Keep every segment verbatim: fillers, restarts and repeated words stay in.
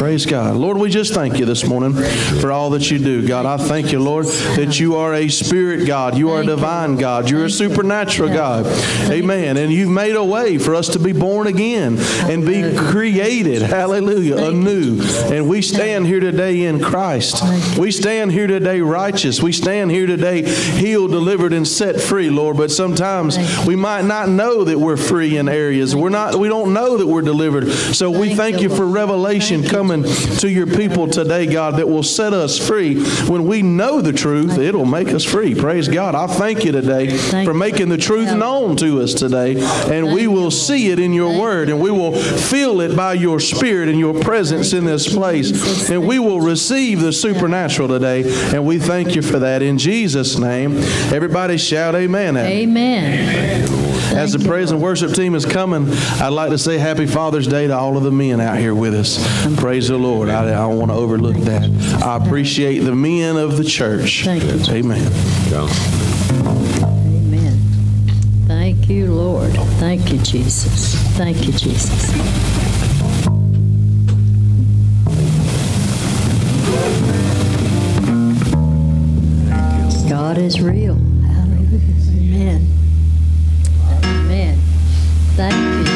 Praise God. Lord, we just thank you this morning for all that you do. God, I thank you, Lord, that you are a spirit God. You are a divine God. You're a supernatural God. Amen. And you've made a way for us to be born again and be created. Hallelujah. Anew. And we stand here today in Christ. We stand here today righteous. We stand here today healed, delivered, and set free, Lord. But sometimes we might not know that we're free in areas. We're not, we don't know that we're delivered. So we thank you for revelation coming to your people today, God, that will set us free. When we know the truth, it'll make us free. Praise God. I thank you today for making the truth known to us today. And we will see it in your word, and we will feel it by your spirit and your presence in this place. And we will receive the supernatural today. And we thank you for that in Jesus' name. Everybody shout amen. Amen. As the praise and worship team is coming, I'd like to say happy Father's Day to all of the men out here with us. Praise the Lord. I, I don't want to overlook that. I appreciate the men of the church. Thank you. Amen. Amen. Thank you, Lord. Thank you, Jesus. Thank you, Jesus. God is real. Hallelujah. Amen. Amen. Thank you.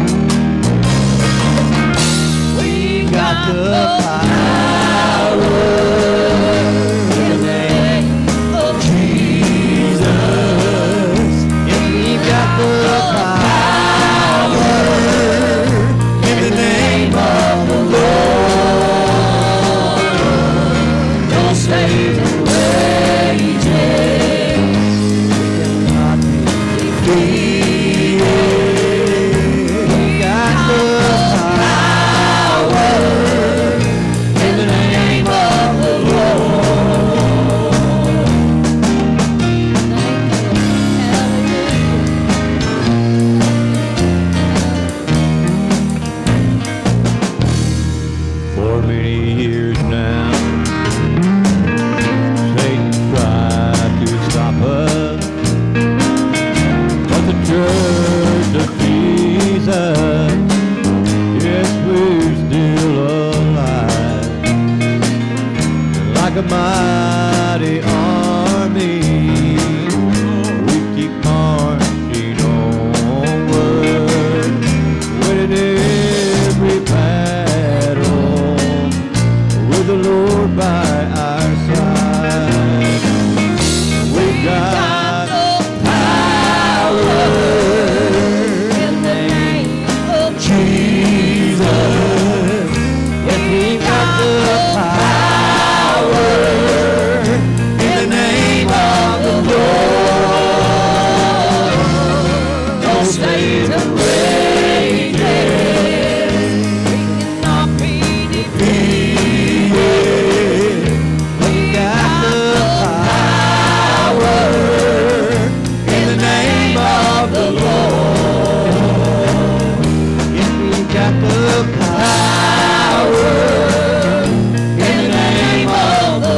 We got the power in the name of Jesus. Yeah, we got the power in the name of the Lord. Don't stay raging. We cannot be defeated. We got the power in the name of the Lord. For many years now, Satan tried to stop us, but the church of Jesus, yes, we're still alive. Like a mighty army, we keep marching onward, winning every battle with the Lord by our side. We've got the power in the name of Jesus. Yes, we've got the power in the name of the Lord. Don't stay raging. We cannot be defeated. We got the power in the name of the Lord. Yes, we got the power in the name of the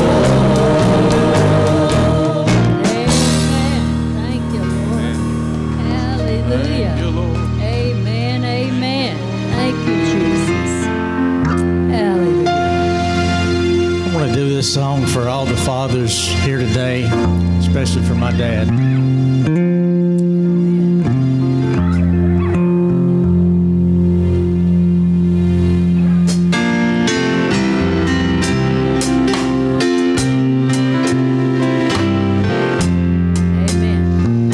Lord. Amen. Thank you, Lord. Hallelujah. Amen. Amen. Thank you, Jesus. Hallelujah. I want to do this song for all the fathers here today, especially for my dad. Amen.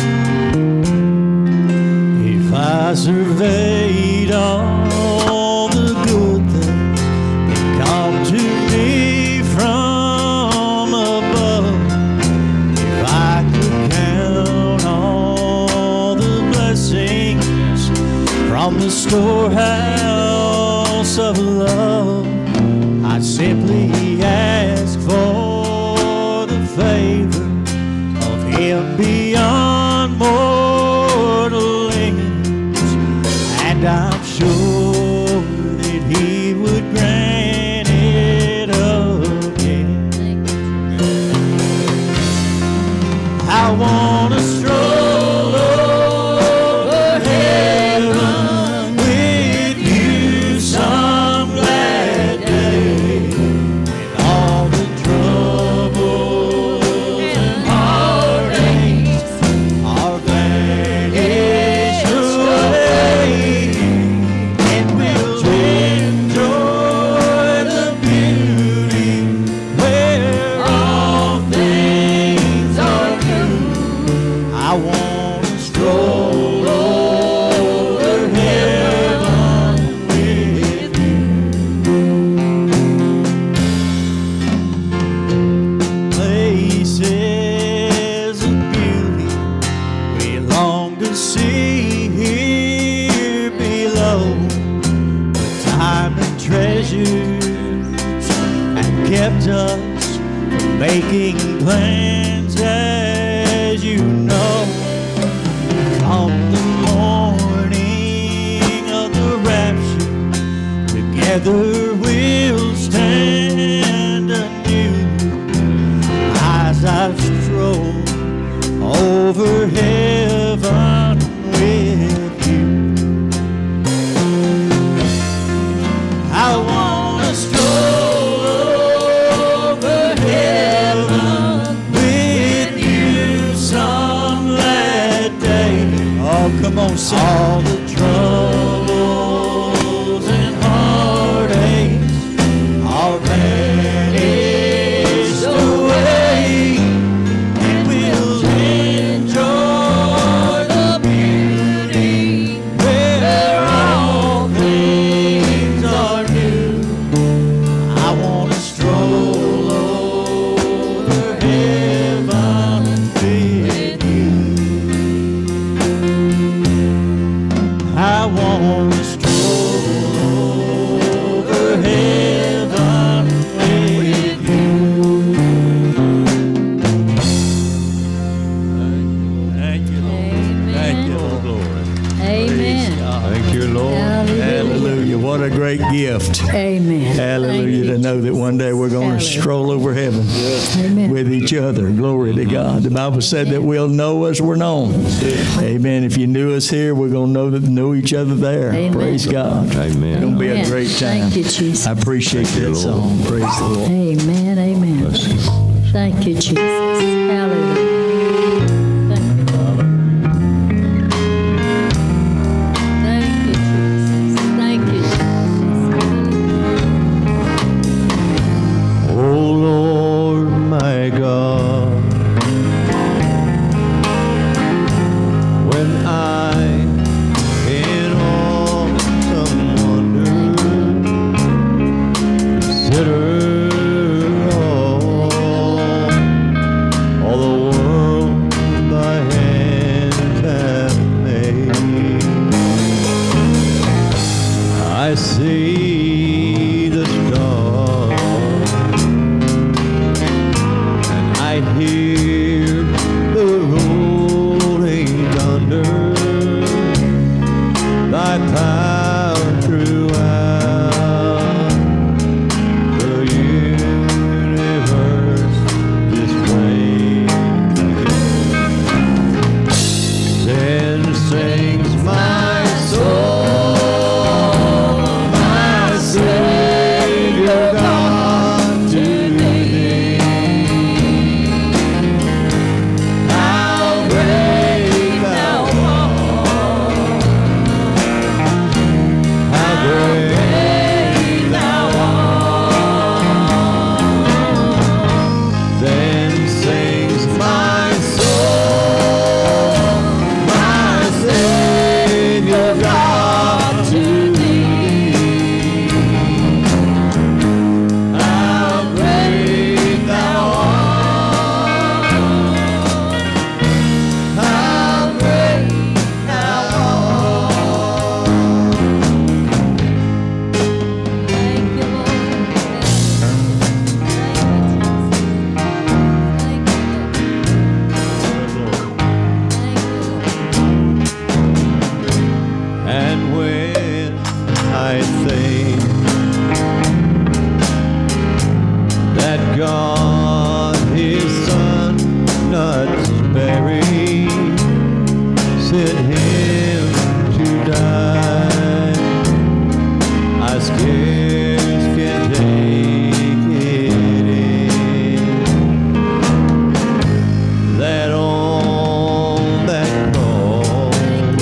If I surveyed all the good things that come to me from above, if I could count all the blessings from the storehouse of love, I'd simply ask for the favor of Him beyond mortal ends, and I'm sure that He would grant it again. I want to stroll over heaven with you some glad day, when all the troubles and heartaches are vanished away, and we'll enjoy the beauty where all things are new. I want to stroll over heaven with you. Places of beauty we long to see here below, but time and treasures have kept us from making plans, as you know. Come the morning of the rapture, together we'll stand anew. As I stroll over heaven with you, I want to stroll over heaven with you some glad day. Oh, come on, sing. All the trouble want to stroll over heaven with you. Thank you, Lord. Thank you, Lord. Glory. Amen. Thank you, Lord. Hallelujah. Hallelujah. What a great gift. Amen. Hallelujah. Thank To you, know that one day we're going to Hallelujah. stroll over heaven Amen. with each other. Glory to God. The Bible said that we'll know as we're known. Amen. If you knew us here, we're going to know that know each other there. Amen. Praise God. Amen. It's going to be a Amen. great time. Thank you, Jesus. I appreciate that song. Praise the Lord. Amen. Amen. Thank you, Jesus. Hallelujah. Thank you, Lord. Thank you, Jesus. Thank you, Jesus. Oh Lord, my God, when I in awesome wonder consider all, all the world thy hands have made, I see the stars, I hear the rolling thunder, thy power throughout the universe displayed. Then sings my soul, my Savior God, to thee. How great thou art, how great thou art. Then sings my soul, my Savior God, to thee. How great thou art, how great thou art. Thank you, Lord. Thank you, Jesus. Thank you, Lord. And when I think that God his Son not sparing sent him to die, I scarce can take it in, that on that cross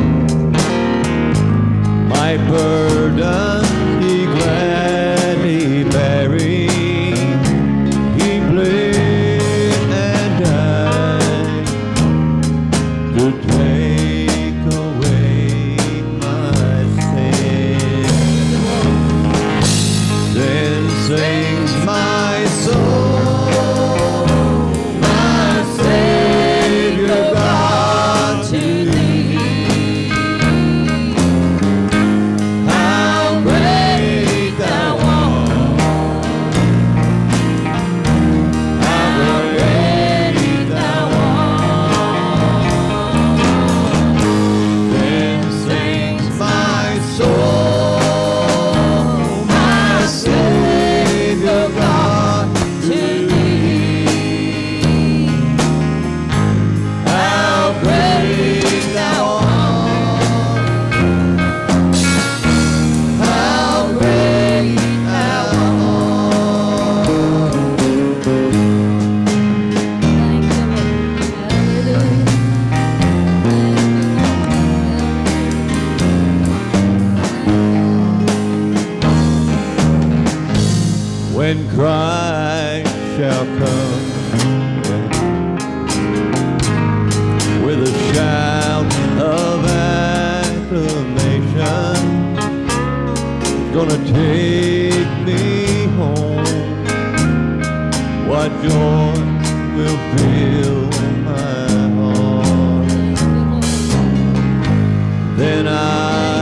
my burden he gladly bearing, he bled and died to take away my sin. Then sings my soul, my Savior God, to thee. How great thou art, how great thou art. Then sings my soul, my Savior God, to thee. How great thou art, how great thou art. Thank you, Lord. Hallelujah. When Christ shall come with a shout of acclamation, gonna take me home, what joy will fill my heart. Then I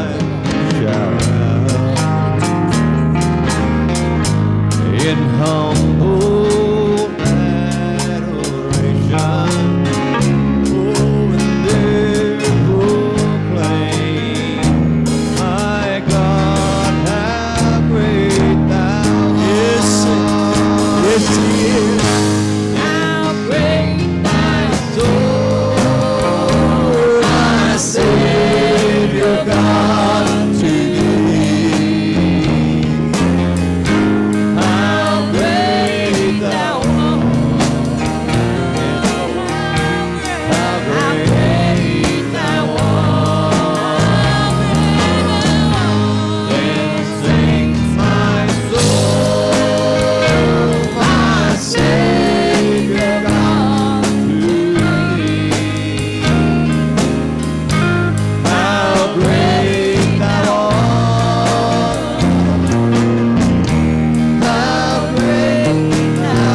humble adoration. Oh, and there proclaim, my God, how great thou art. Yes, yes, he is. How great thy soul, my Savior God, to thee. How great thou art. How great thou art. Then sings my soul, my Savior God, to thee. How great thou art. How great thou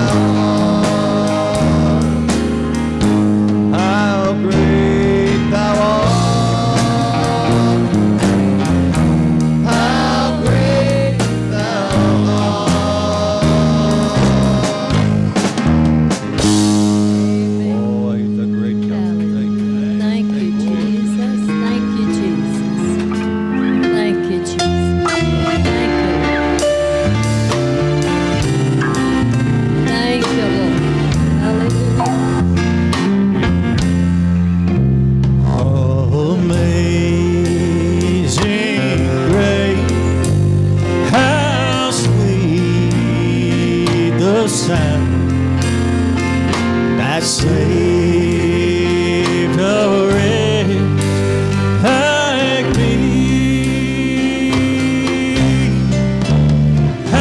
art. How great thou art. How great thou art. Oh, he's a great God. Thank you. Thank you, Jesus. Thank you, Jesus. Thank you, Jesus. Thank you. Thank you, Lord. Hallelujah. Amazing grace, how sweet the sound that saved a wretch like me. I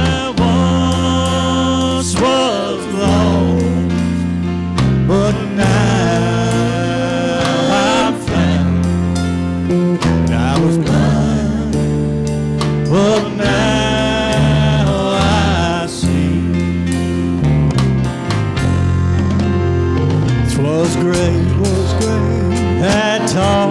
once was lost, but now I'm found. And I was blind, but now I see. 'Twas great, was great that taught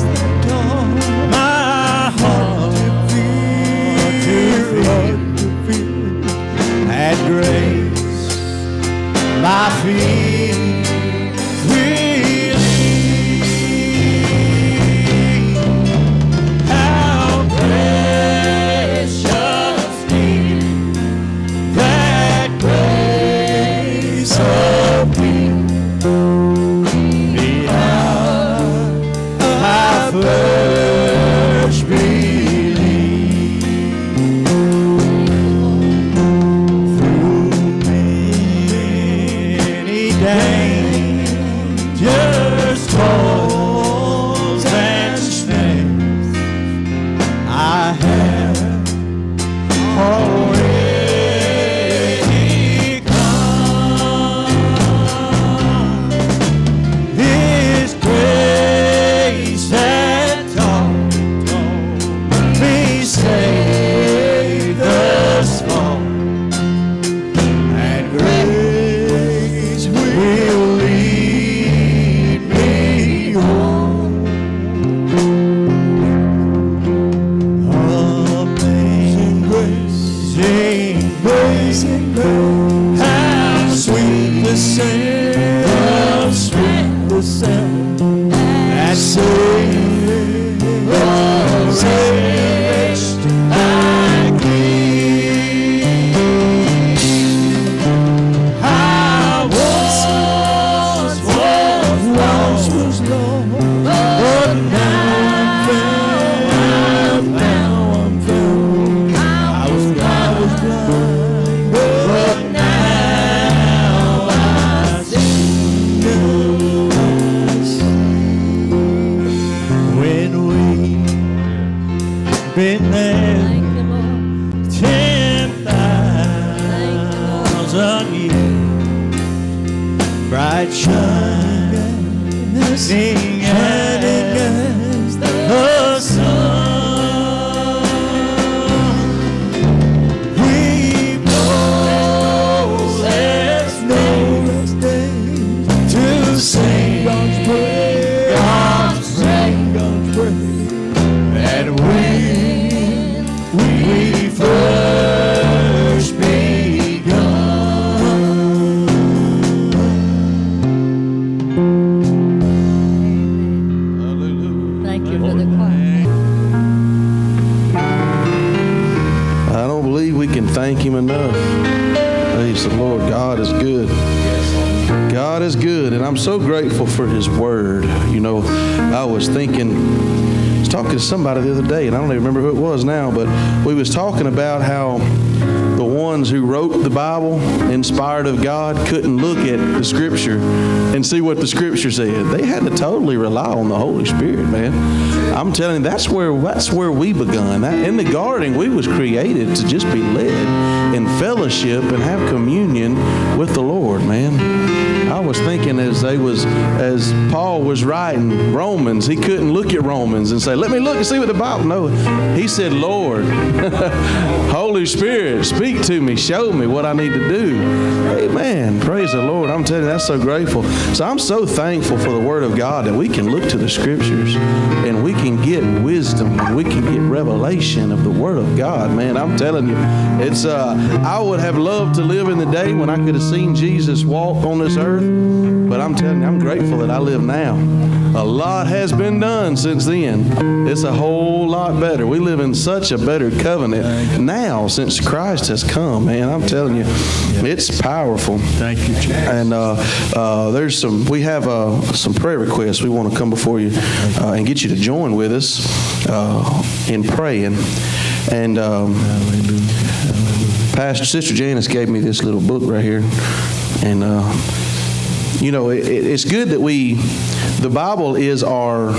my heart to feel, had grace my feet relieved. How precious is that grace of me. The hour I first believed. Through many dangers, toils, and snares, I have already come. His grace had taught me safe thus far, and grace will lead me home. Amazing grace, amazing grace, how sweet the sound, how sweet the sound that saved a wretch like me. I once was lost, but now I'm found, I'm found. I was blind, but now I see. When we've been there Thank you, Lord. ten thousand years, bright shining as the sun, we know there's no mistake to sing God's praise, God's praise, God's praise. That when we first began. thank Him enough. Praise the Lord. God is good. God is good, and I'm so grateful for His Word. You know, I was thinking, I was talking to somebody the other day, and I don't even remember who it was now, but we was talking about how the ones who wrote the Bible, inspired of God, couldn't look at the Scripture and see what the Scripture said. They had to totally rely on the Holy Spirit, man. I'm telling you, that's where that's where we begun. That, in the garden, we was created to just be led in fellowship and have communion with the Lord, man. I was thinking as they was as Paul was writing Romans, he couldn't look at Romans and say, "Let me look and see what the Bible." No, he said, "Lord, Holy Spirit, speak to me, show me what I need to do." Amen. Praise the Lord. I'm telling you, that's so grateful. So I'm so thankful for the Word of God that we can look to the Scriptures and we can get wisdom and we can get revelation of the Word of God. Man, I'm telling you, it's. Uh, I would have loved to live in the day when I could have seen Jesus walk on this earth. But I'm telling you, I'm grateful that I live now. A lot has been done since then. It's a whole lot better. We live in such a better covenant now since Christ has come, man. I'm telling you, it's powerful. Thank you, Jesus. And uh, uh, there's some, we have uh, some prayer requests. We want to come before you uh, and get you to join with us uh, in praying. And um, Pastor Sister Janice gave me this little book right here. And uh, you know, it, it's good that we, the Bible is our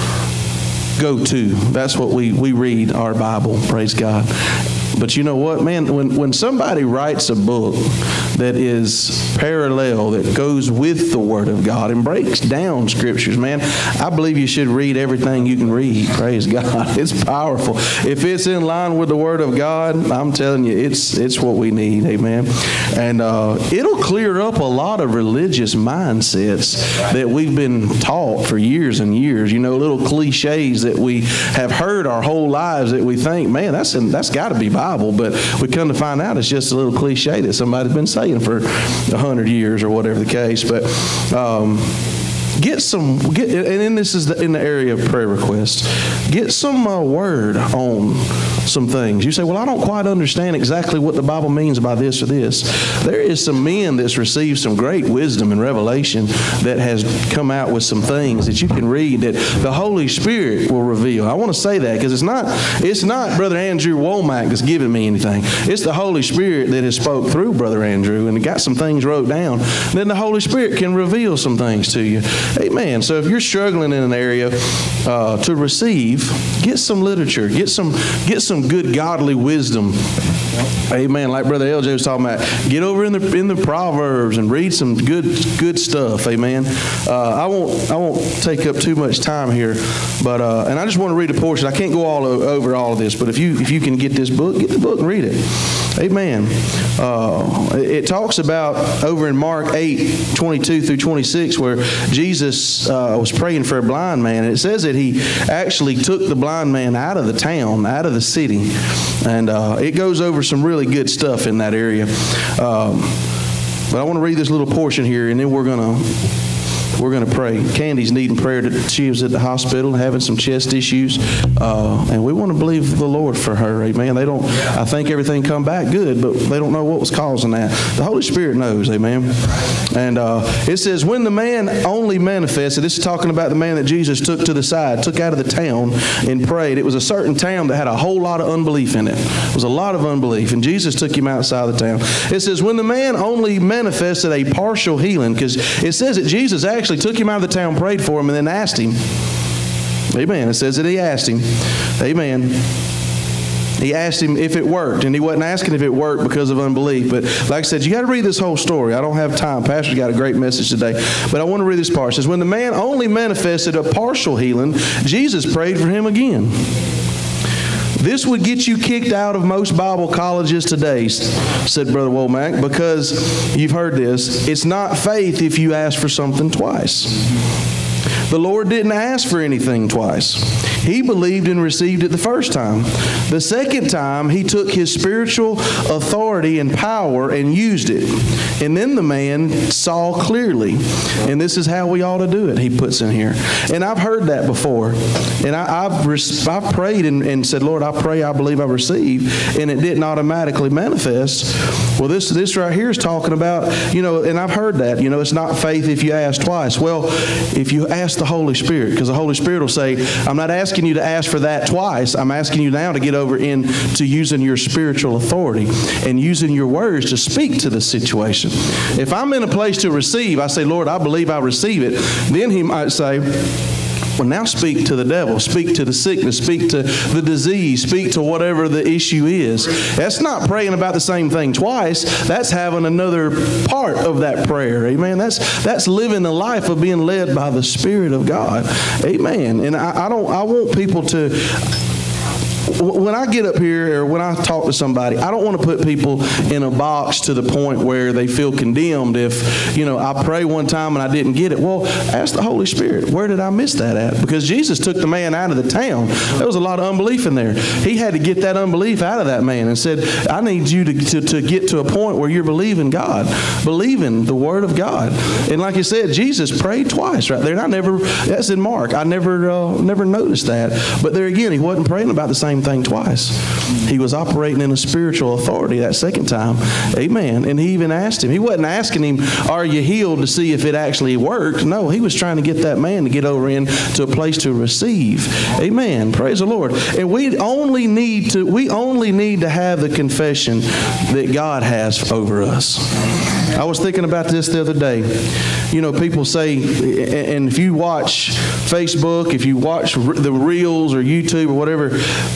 go-to. That's what we, we read, our Bible, praise God. But you know what, man, when, when somebody writes a book that is parallel, that goes with the Word of God and breaks down Scriptures, man, I believe you should read everything you can read, praise God. It's powerful. If it's in line with the Word of God, I'm telling you, it's it's what we need, amen. And uh, it'll clear up a lot of religious mindsets that we've been taught for years and years, you know, little cliches that we have heard our whole lives that we think, man, that's, that's got to be Bible. But we come to find out it's just a little cliche that somebody's been saying for a hundred years or whatever the case. But um, get some, get, and then this is the, in the area of prayer requests. Get some uh, word on some things. You say, well, I don't quite understand exactly what the Bible means by this or this. There is some men that's received some great wisdom and revelation that has come out with some things that you can read that the Holy Spirit will reveal. I want to say that because it's not, it's not Brother Andrew Womack that's giving me anything. It's the Holy Spirit that has spoke through Brother Andrew and got some things wrote down. Then the Holy Spirit can reveal some things to you. Amen. So if you're struggling in an area uh, to receive, get some literature, get some, get some good godly wisdom. Amen. Like Brother L J was talking about, get over in the in the Proverbs and read some good good stuff. Amen. Uh, I won't I won't take up too much time here, but uh, and I just want to read a portion. I can't go all over all of this, but if you if you can get this book, get the book and read it. Amen. Uh, it talks about over in Mark eight twenty-two through twenty-six where Jesus uh, was praying for a blind man, and it says that he actually took the blind man out of the town, out of the city, and uh, it goes over some really good stuff in that area. Um, but I want to read this little portion here, and then we're gonna we're gonna pray. Candy's needing prayer. To, she was at the hospital having some chest issues, uh, and we want to believe the Lord for her. Amen. They don't. I think everything come back good, but they don't know what was causing that. The Holy Spirit knows. Amen. And uh, it says, when the man only manifested. This is talking about the man that Jesus took to the side, took out of the town, and prayed. It was a certain town that had a whole lot of unbelief in it. It was a lot of unbelief, and Jesus took him outside the town. It says, when the man only manifested a partial healing, because it says that Jesus actually took him out of the town, prayed for him, and then asked him. Amen. It says that he asked him. Amen. He asked him if it worked, and he wasn't asking if it worked because of unbelief. But like I said, you got to read this whole story. I don't have time. Pastor's got a great message today. But I want to read this part. It says, when the man only manifested a partial healing, Jesus prayed for him again. This would get you kicked out of most Bible colleges today, said Brother Womack, because you've heard this. It's not faith if you ask for something twice. The Lord didn't ask for anything twice. He believed and received it the first time. The second time, he took his spiritual authority and power and used it. And then the man saw clearly. And this is how we ought to do it, he puts in here. And I've heard that before. And I, I've, res- I've prayed and, and said, Lord, I pray, I believe I receive. And it didn't automatically manifest. Well, this, this right here is talking about, you know, and I've heard that, you know, it's not faith if you ask twice. Well, if you ask the Holy Spirit, because the Holy Spirit will say, I'm not asking you to ask for that twice. I'm asking you now to get over into using your spiritual authority and using your words to speak to the situation. If I'm in a place to receive, I say, Lord, I believe I receive it. Then he might say, well, now speak to the devil, speak to the sickness, speak to the disease, speak to whatever the issue is. That's not praying about the same thing twice. That's having another part of that prayer. Amen. That's that's living the life of being led by the Spirit of God. Amen. And I, I don't I want people to, when I get up here or when I talk to somebody, I don't want to put people in a box to the point where they feel condemned if, you know, I pray one time and I didn't get it. Well, ask the Holy Spirit, where did I miss that at? Because Jesus took the man out of the town. There was a lot of unbelief in there. He had to get that unbelief out of that man and said, I need you to, to, to get to a point where you're believing God, believing the Word of God. And like you said, Jesus prayed twice right there. And I never, that's in Mark. I never, uh, never noticed that. But there again, he wasn't praying about the same thing twice. He was operating in a spiritual authority that second time. Amen. And he even asked him. He wasn't asking him, are you healed, to see if it actually worked. No, he was trying to get that man to get over into a place to receive. Amen. Praise the Lord. And we only need to, we only need to have the confession that God has over us. I was thinking about this the other day. You know, people say, and if you watch Facebook, if you watch the Reels or YouTube or whatever,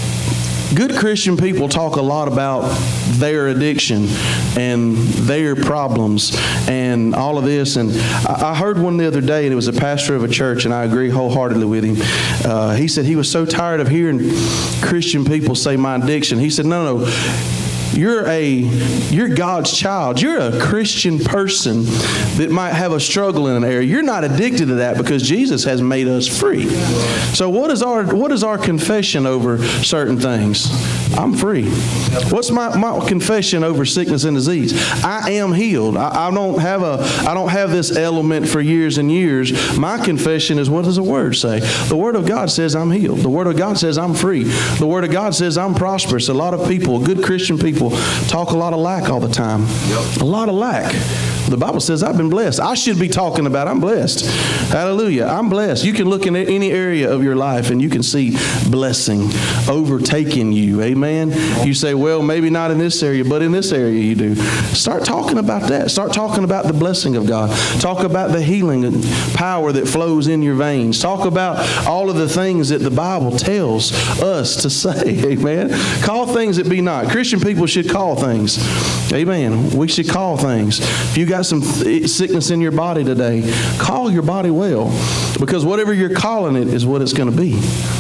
good Christian people talk a lot about their addiction and their problems and all of this. And I heard one the other day, and it was a pastor of a church, and I agree wholeheartedly with him. Uh, he said he was so tired of hearing Christian people say my addiction. He said, no, no. You're a, you're God's child. You're a Christian person that might have a struggle in an area. You're not addicted to that because Jesus has made us free. So what is our, what is our confession over certain things? I'm free. What's my, my confession over sickness and disease? I am healed. I, I don't have a, I don't have this element for years and years. My confession is, what does the Word say? The Word of God says I'm healed. The Word of God says I'm free. The Word of God says I'm prosperous. A lot of people, good Christian people, talk a lot of lack all the time. Yep. A lot of lack. The Bible says I've been blessed. I should be talking about I'm blessed. Hallelujah. I'm blessed. You can look in any area of your life and you can see blessing overtaking you. Amen. You say, well, maybe not in this area, but in this area you do. Start talking about that. Start talking about the blessing of God. Talk about the healing and power that flows in your veins. Talk about all of the things that the Bible tells us to say. Amen. Call things that be not. Christian people should call things. Amen. We should call things. If you got some sickness in your body today, call your body well, because whatever you're calling it is what it's going to be.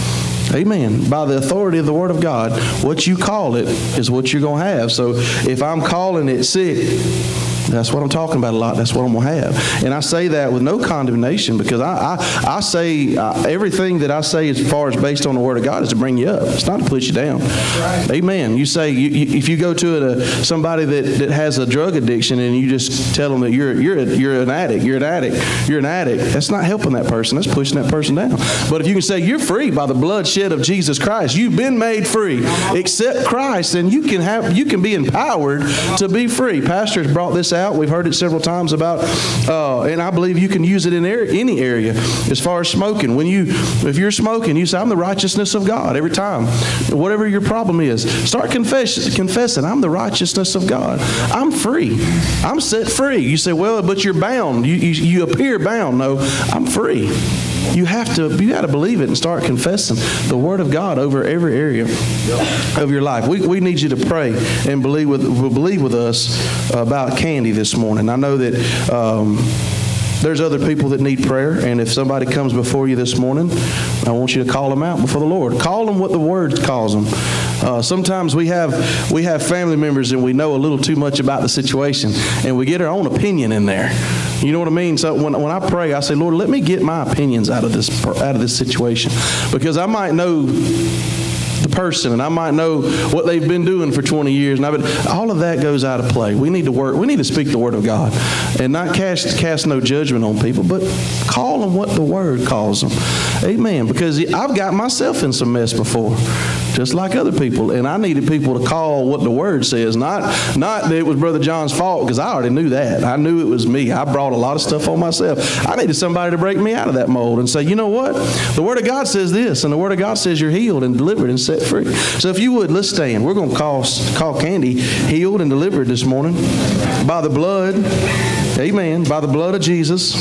Amen. By the authority of the Word of God, what you call it is what you're going to have. So if I'm calling it sick, that's what I'm talking about a lot. That's what I'm going to have. And I say that with no condemnation, because I I, I say uh, everything that I say as far as based on the Word of God is to bring you up. It's not to put you down. Right. Amen. You say, you, you, if you go to a, somebody that, that has a drug addiction and you just tell them that you're, you're, a, you're an addict, you're an addict, you're an addict, that's not helping that person. That's pushing that person down. But if you can say you're free by the bloodshed of Jesus Christ, you've been made free. Accept Christ, and you can have you can be empowered to be free. Pastors brought this out. We've heard it several times about, uh, and I believe you can use it in area, any area. As far as smoking, when you, if you're smoking, you say, I'm the righteousness of God every time. Whatever your problem is, start confess, confessing, I'm the righteousness of God. I'm free. I'm set free. You say, well, but you're bound. You, you, you appear bound. No, I'm free. You have to, you got to believe it and start confessing the Word of God over every area of your life. We, we need you to pray and believe with, believe with us about Candy this morning. I know that um, there's other people that need prayer, and if somebody comes before you this morning, I want you to call them out before the Lord. Call them what the Word calls them. Uh, sometimes we have we have family members and we know a little too much about the situation, and we get our own opinion in there. You know what I mean? So when, when I pray, I say, Lord, let me get my opinions out of this out of this situation, because I might know the person and I might know what they've been doing for twenty years, and I would, all of that goes out of play. We need to work. We need to speak the Word of God and not cast cast no judgment on people, but call them what the Word calls them. Amen. Because I've got myself in some mess before, just like other people, and I needed people to call what the Word says, not not that it was Brother John's fault, because I already knew that. I knew it was me. I brought a lot of stuff on myself. I needed somebody to break me out of that mold and say, you know what? The Word of God says this, and the Word of God says you're healed and delivered and set free. So if you would, let's stand. We're going to call, call Candy healed and delivered this morning by the blood. Amen. By the blood of Jesus.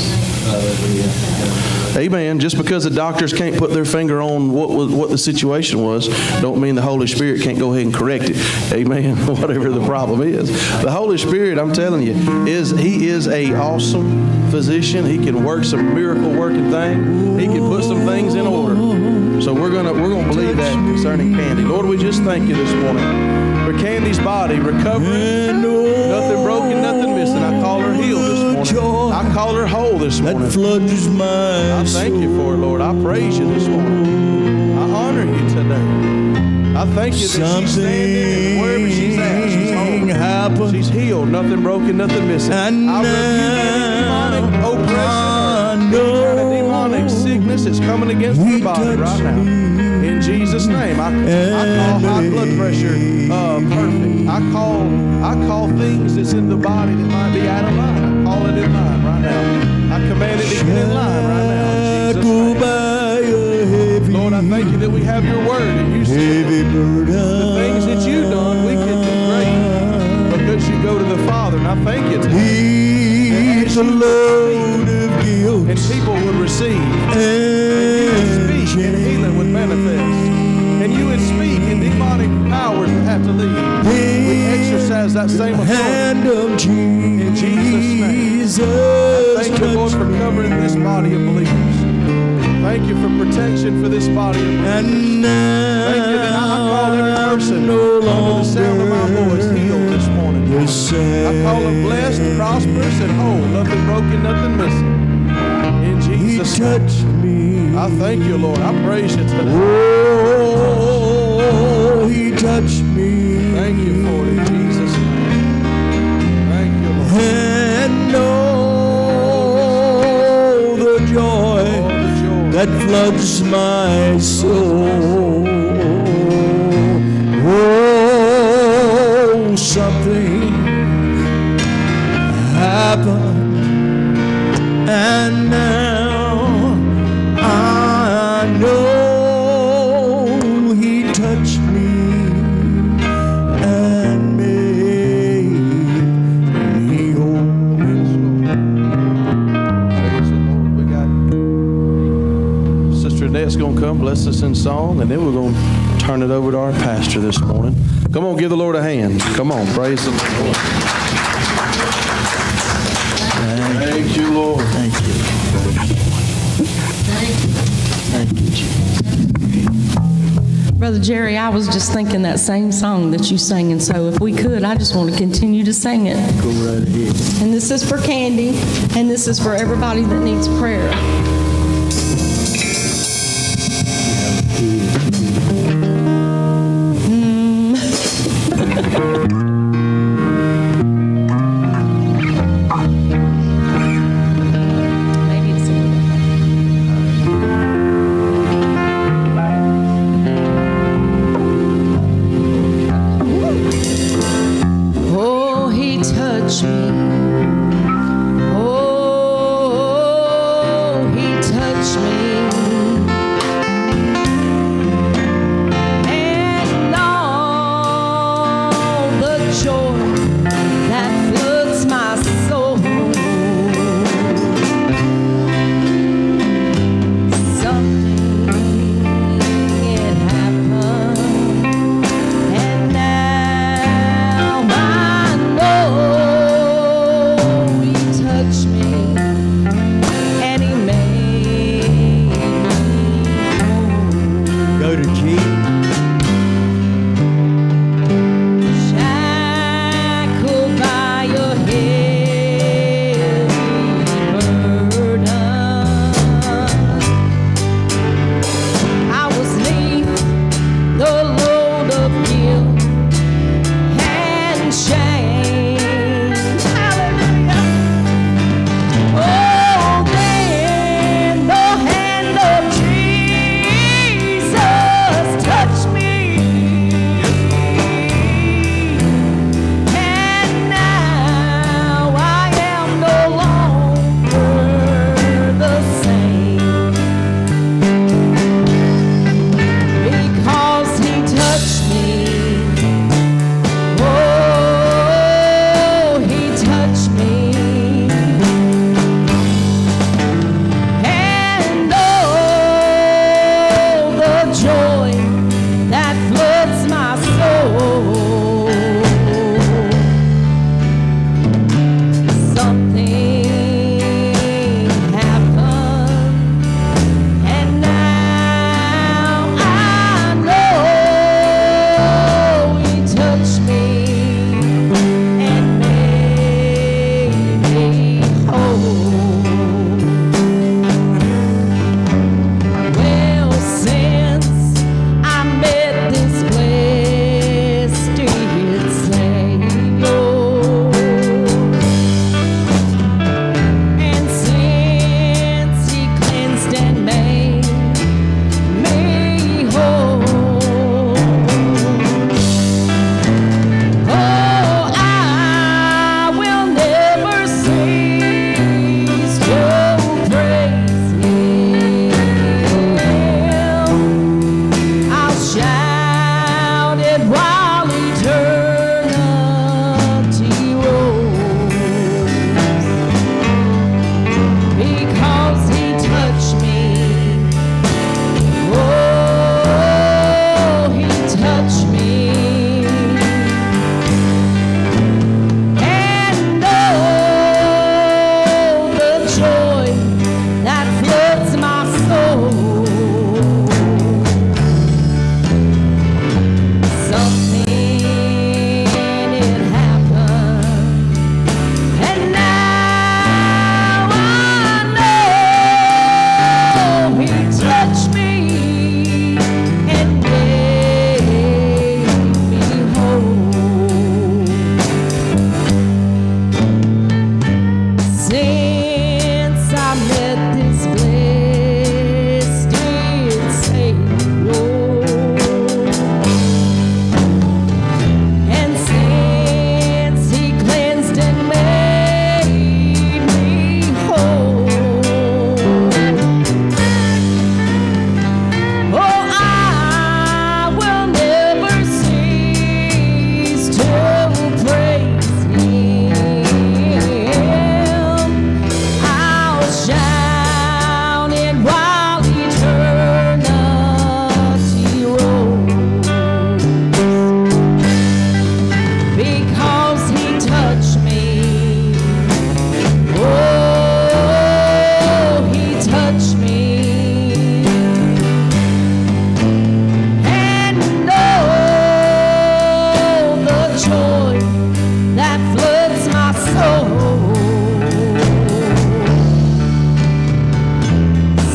Amen. Just because the doctors can't put their finger on what was, what the situation was, don't mean the Holy Spirit can't go ahead and correct it. Amen. Whatever the problem is. The Holy Spirit, I'm telling you, is He is a awesome physician. He can work some miracle working thing. He can put some things in order. So we're gonna we're gonna believe that concerning Candy. Lord, we just thank you this morning for Candy's body recovering, nothing broken, nothing missing. I call her healed this morning. I call her whole this morning. That floods my I thank you for it, Lord. I praise you this morning. I honor you today. I thank you that she's standing and wherever she's at, she's home. She's healed, nothing broken, nothing missing. I rebuke any demonic oppression, any kind of demonic sickness that's coming against her body right now. In Jesus' name, I, I call high blood pressure uh, perfect. I call I call things that's in the body that might be out of line. I call it in line right now. I command it to get in line right now. In Jesus' name. Lord, I thank you that we have your word and you said the things that you've done, we can do great because you go to the Father. And I thank you today. He's a load of guilt. And people would receive. And you would speak and healing would manifest. And you would speak and demonic powers would have to leave. We exercise that same authority in Jesus' name. I thank you, Lord, for covering this body of believers. Thank you for protection for this body of believers. And now thank you that I call every person no under the sound of my voice healed this morning. I call them blessed, prosperous, and whole. Nothing broken, nothing missing. In Jesus' name. I thank you, Lord. I praise you today. Oh, He touched me. Thank you for it in Jesus' name. Thank you, Lord. And oh, the joy, oh, the joy that floods my soul. Oh, something happened, and now I know He touched me and made me whole. Praise the Lord. We got Sister Annette's going to come bless us in song, and then we're going to turn it over to our pastor this morning. Come on, give the Lord a hand. Come on, praise the Lord. Thank you, Lord. Thank you. Thank you, Jesus. Brother Jerry, I was just thinking that same song that you sang, and so if we could, I just want to continue to sing it. Go right ahead. And this is for Candy, and this is for everybody that needs prayer. Oh, He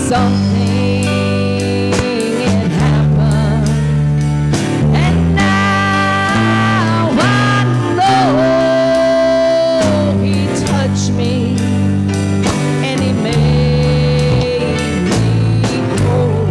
something had happened, and now I know He touched me and He made me whole.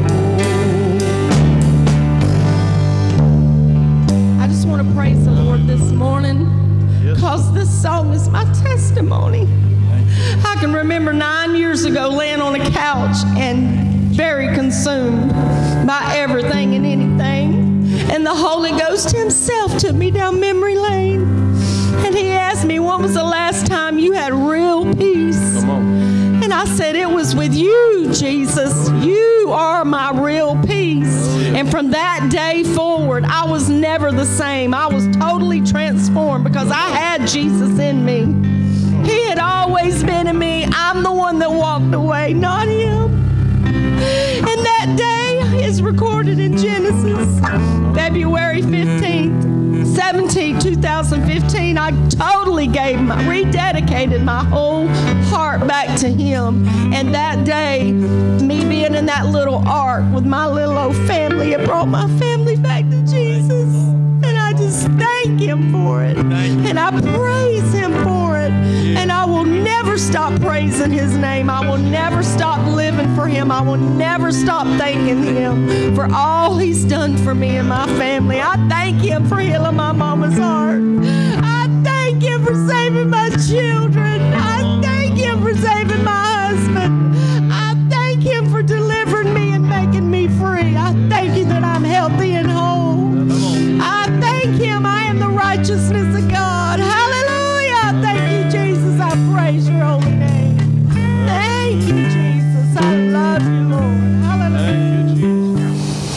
I just want to praise the Lord this morning, because this song is my testimony. I can remember nine years ago laying on a couch and very consumed by everything and anything. And the Holy Ghost Himself took me down memory lane. And He asked me, when was the last time you had real peace? Come on. And I said, it was with you, Jesus. You are my real peace. And from that day forward, I was never the same. I was totally transformed because I had Jesus in me. He had always been in me. I'm the one that walked away, not Him. And that day is recorded in Genesis, February fifteenth, seventeenth, two thousand fifteen. I totally gave my, rededicated my whole heart back to Him. And that day, me being in that little ark with my little old family, it brought my family back to Jesus. And I just thank Him for it. And I praise Him for it. And I will never stop praising His name. I will never stop living for Him. I will never stop thanking Him for all He's done for me and my family. I thank Him for healing my mama's heart. I thank Him for saving my children. I thank Him for saving my husband. I thank Him for delivering me and making me free. I thank you that I'm healthy and whole. I thank Him I am the righteousness of God. Hallelujah. Thank you, Jesus. I praise your holy name. Thank you, Jesus. I love you, Lord. Hallelujah.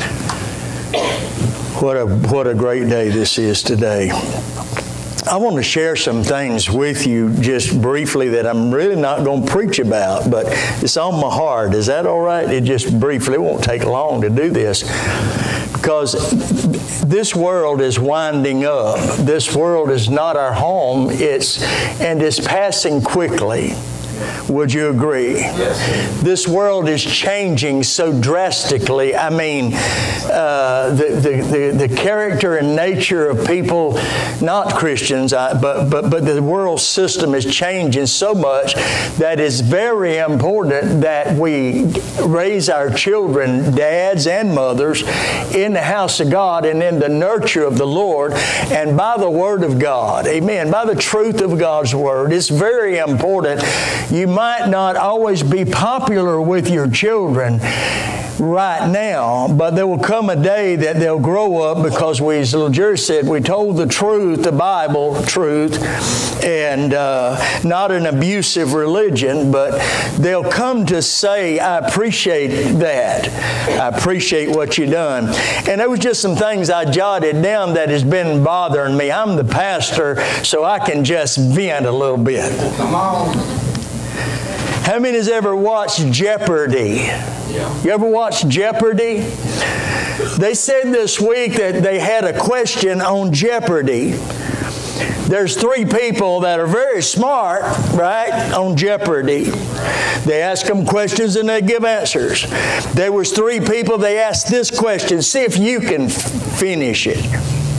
What a, what a great day this is today. I want to share some things with you just briefly that I'm really not going to preach about, but it's on my heart. Is that all right? It just briefly, it won't take long to do this, because this world is winding up. This world is not our home. It's and it's passing quickly. Would you agree? Yes. This world is changing so drastically. I mean, uh, the, the, the, the character and nature of people, not Christians, I, but, but, but the world system is changing so much that it's very important that we raise our children, dads and mothers, in the house of God and in the nurture of the Lord and by the Word of God. Amen. By the truth of God's Word. It's very important. You might not always be popular with your children right now, but there will come a day that they'll grow up, because we, as little Jerry said, we told the truth, the Bible truth, and uh, not an abusive religion, but they'll come to say, I appreciate that. I appreciate what you've done. And there was just some things I jotted down that has been bothering me. I'm the pastor, so I can just vent a little bit. Come on. How many has ever watched Jeopardy? Yeah. You ever watched Jeopardy? They said this week that they had a question on Jeopardy. There's three people that are very smart, right, on Jeopardy. They ask them questions and they give answers. There was three people, they asked this question. See if you can f- finish it.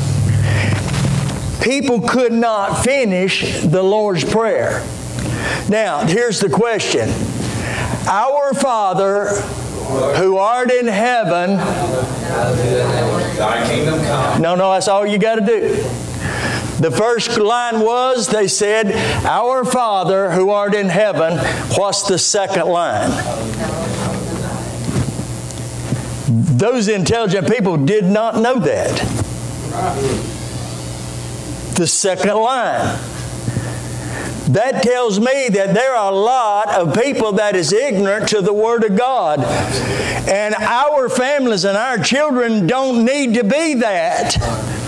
People could not finish the Lord's Prayer. Now, here's the question. Our Father, who art in heaven. Thy kingdom come. No, no, that's all you got to do. The first line was, they said, Our Father, who art in heaven. What's the second line? Those intelligent people did not know that. The second line. That tells me that there are a lot of people that is ignorant to the Word of God. And our families and our children don't need to be that.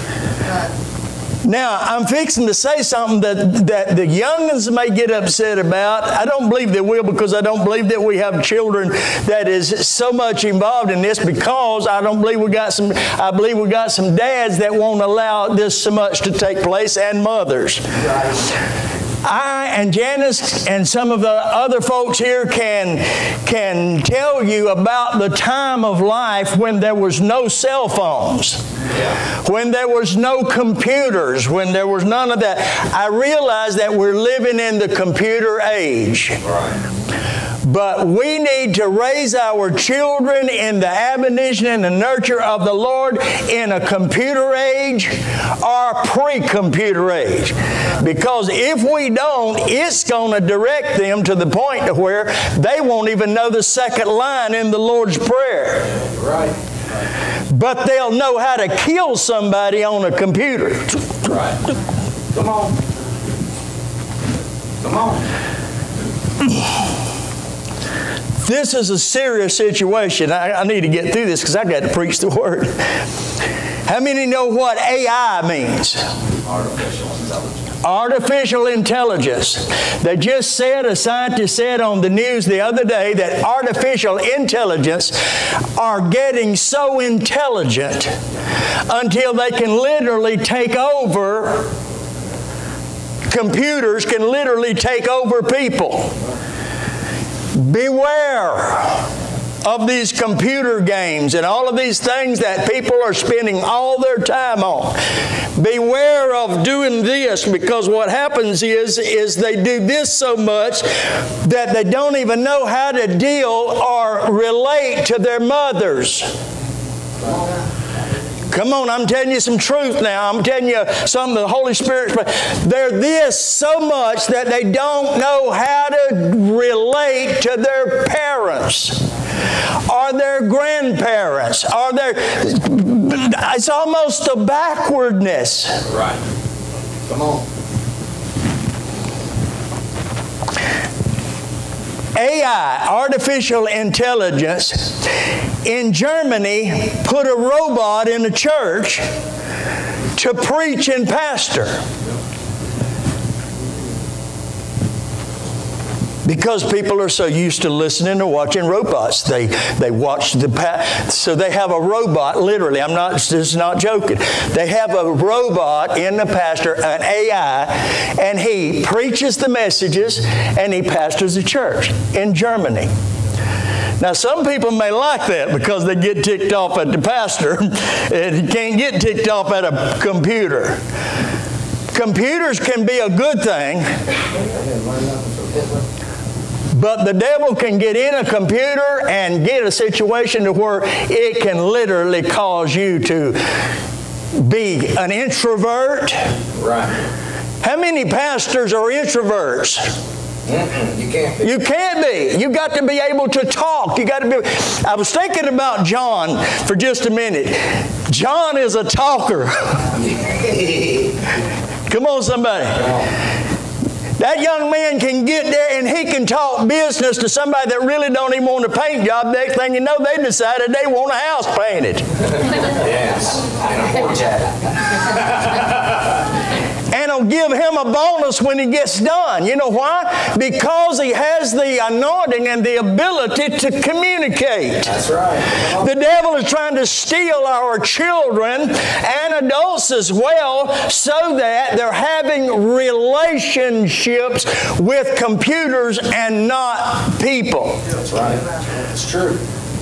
Now, I'm fixing to say something that, that the youngins may get upset about. I don't believe they will, because I don't believe that we have children that is so much involved in this, because I don't believe we got some, I believe we got some dads that won't allow this so much to take place, and mothers. I and Janice and some of the other folks here can, can tell you about the time of life when there was no cell phones, when there was no computers, when there was none of that. I realize that we're living in the computer age. But we need to raise our children in the admonition and the nurture of the Lord in a computer age or pre-computer age. Because if we don't, it's going to direct them to the point to where they won't even know the second line in the Lord's Prayer. Right. But they'll know how to kill somebody on a computer. Right. Come on. Come on. This is a serious situation. I, I need to get through this because I got to preach the Word. How many know what A I means? Artificial intelligence. Artificial intelligence. They just said, a scientist said on the news the other day that artificial intelligence are getting so intelligent until they can literally take over. Computers can literally take over people. Beware of these computer games and all of these things that people are spending all their time on. Beware of doing this, because what happens is, is they do this so much that they don't even know how to deal or relate to their mothers. Come on, I'm telling you some truth now. I'm telling you something the Holy Spirit. They're this so much that they don't know how to relate to their parents or their grandparents or their. It's almost a backwardness. Right. Come on. A I, artificial intelligence, in Germany put a robot in a church to preach and pastor. Because people are so used to listening to watching robots. They they watch the pa- so they have a robot, literally, I'm not this is not joking. They have a robot in the pastor, an A I, and he preaches the messages and he pastors the church in Germany. Now, some people may like that because they get ticked off at the pastor and you can't get ticked off at a computer. Computers can be a good thing. But the devil can get in a computer and get a situation to where it can literally cause you to be an introvert. Right. How many pastors are introverts? Mm-mm, you can't be. You can't be. You got to be able to talk. You got to be. I was thinking about John for just a minute. John is a talker. Come on, somebody. That young man can get there and he can talk business to somebody that really don't even want a paint job. Next thing you know, they decided they want a house painted. Yes. And a porch hat. And it'll give him a bonus when he gets done. You know why? Because he has the anointing and the ability to communicate. That's right. The devil is trying to steal our children and adults as well so that they're having relationships with computers and not people. That's right. That's true.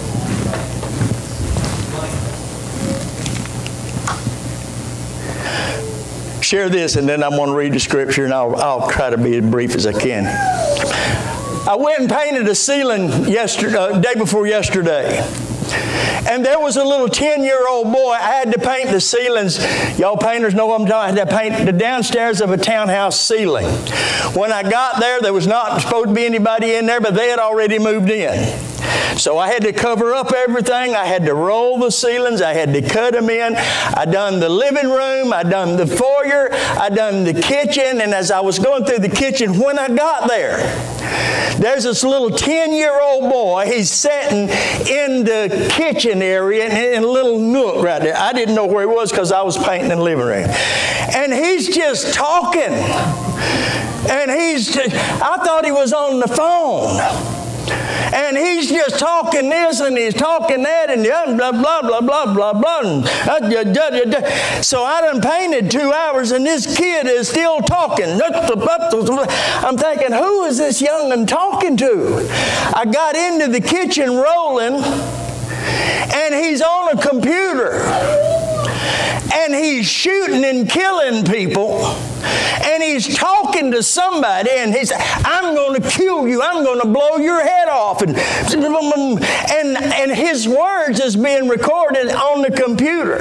Share this, and then I'm going to read the scripture, and I'll, I'll try to be as brief as I can. I went and painted a ceiling yesterday, uh, day before yesterday. And there was a little ten-year-old boy. I had to paint the ceilings. Y'all painters know what I'm talking about. I had to paint the downstairs of a townhouse ceiling. When I got there, there was not supposed to be anybody in there, but they had already moved in. So I had to cover up everything. I had to roll the ceilings. I had to cut them in. I done the living room. I done the foyer. I done the kitchen. And as I was going through the kitchen, when I got there, there's this little ten-year-old boy. He's sitting in the kitchen area in a little nook right there. I didn't know where he was because I was painting in the living room. And he's just talking. And he's just, I thought he was on the phone. And he's just talking this and he's talking that and blah, blah, blah, blah, blah, blah. And so I done painted two hours and this kid is still talking. I'm thinking, who is this young one talking to? I got into the kitchen rolling and he's on a computer. And he's shooting and killing people. And he's talking to somebody and he's, I'm going to kill you. I'm going to blow your head off. And, and, and his words is being recorded on the computer.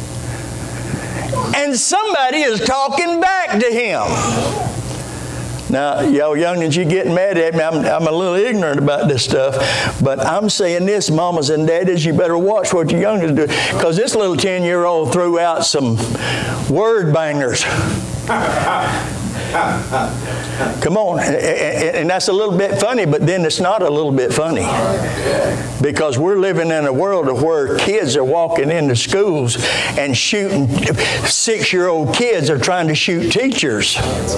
And somebody is talking back to him. Now, y'all youngins, you getting mad at me. I'm, I'm a little ignorant about this stuff. But I'm saying this, mamas and daddies, you better watch what your youngins do. Because this little ten-year-old threw out some word bangers. Come on. And that's a little bit funny, but then it's not a little bit funny. Because we're living in a world of where kids are walking into schools and shooting. Six-year-old kids are trying to shoot teachers.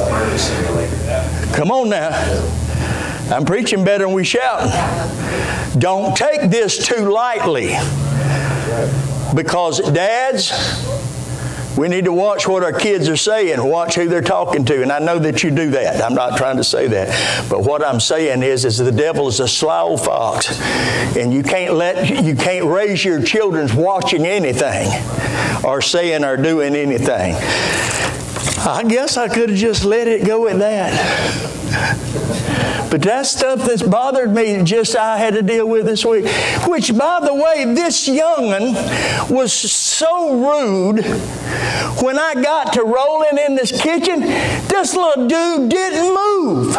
Come on now. I'm preaching better than we shouting. Don't take this too lightly. Because dads, we need to watch what our kids are saying, watch who they're talking to. And I know that you do that. I'm not trying to say that. But what I'm saying is, is the devil is a sly old fox. And you can't let, you can't raise your children watching anything or saying or doing anything. I guess I could have just let it go at that. But that stuff that's bothered me, just I had to deal with this week. Which, by the way, this young'un was so rude. When I got to rolling in this kitchen, this little dude didn't move.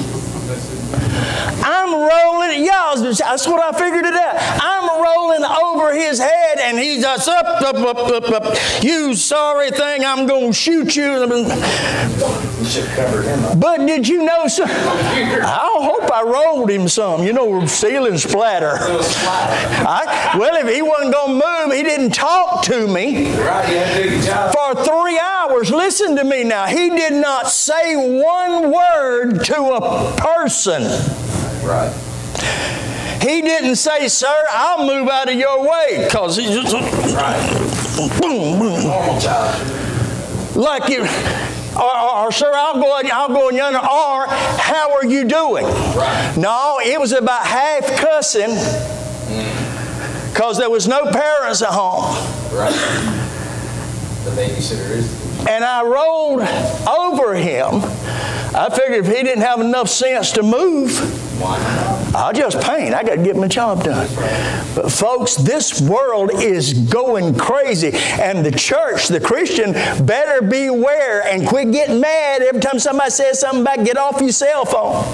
I'm rolling, y'all, that's what I figured it out. I'm rolling over his head and he's just up, up, up, up, up. You sorry thing, I'm going to shoot you. You should cover him up. But did you know, some, I hope I rolled him some, you know, ceiling splatter. I, well, if he wasn't going to move, he didn't talk to me for three hours. Listen to me now. He did not say one word to a person. Right. He didn't say, sir, I'll move out of your way, because he just, right. boom, boom. Normal child. Like you, or, or, or sir, I'll go, I'll go in yonder, or how are you doing? Right. No, it was about half cussing, because mm. there was no parents at home. Right. The babysitter is. And I rolled over him. I figured if he didn't have enough sense to move, I'll just paint. I got to get my job done. But folks, this world is going crazy. And the church, the Christian, better beware and quit getting mad every time somebody says something back. Get off your cell phone.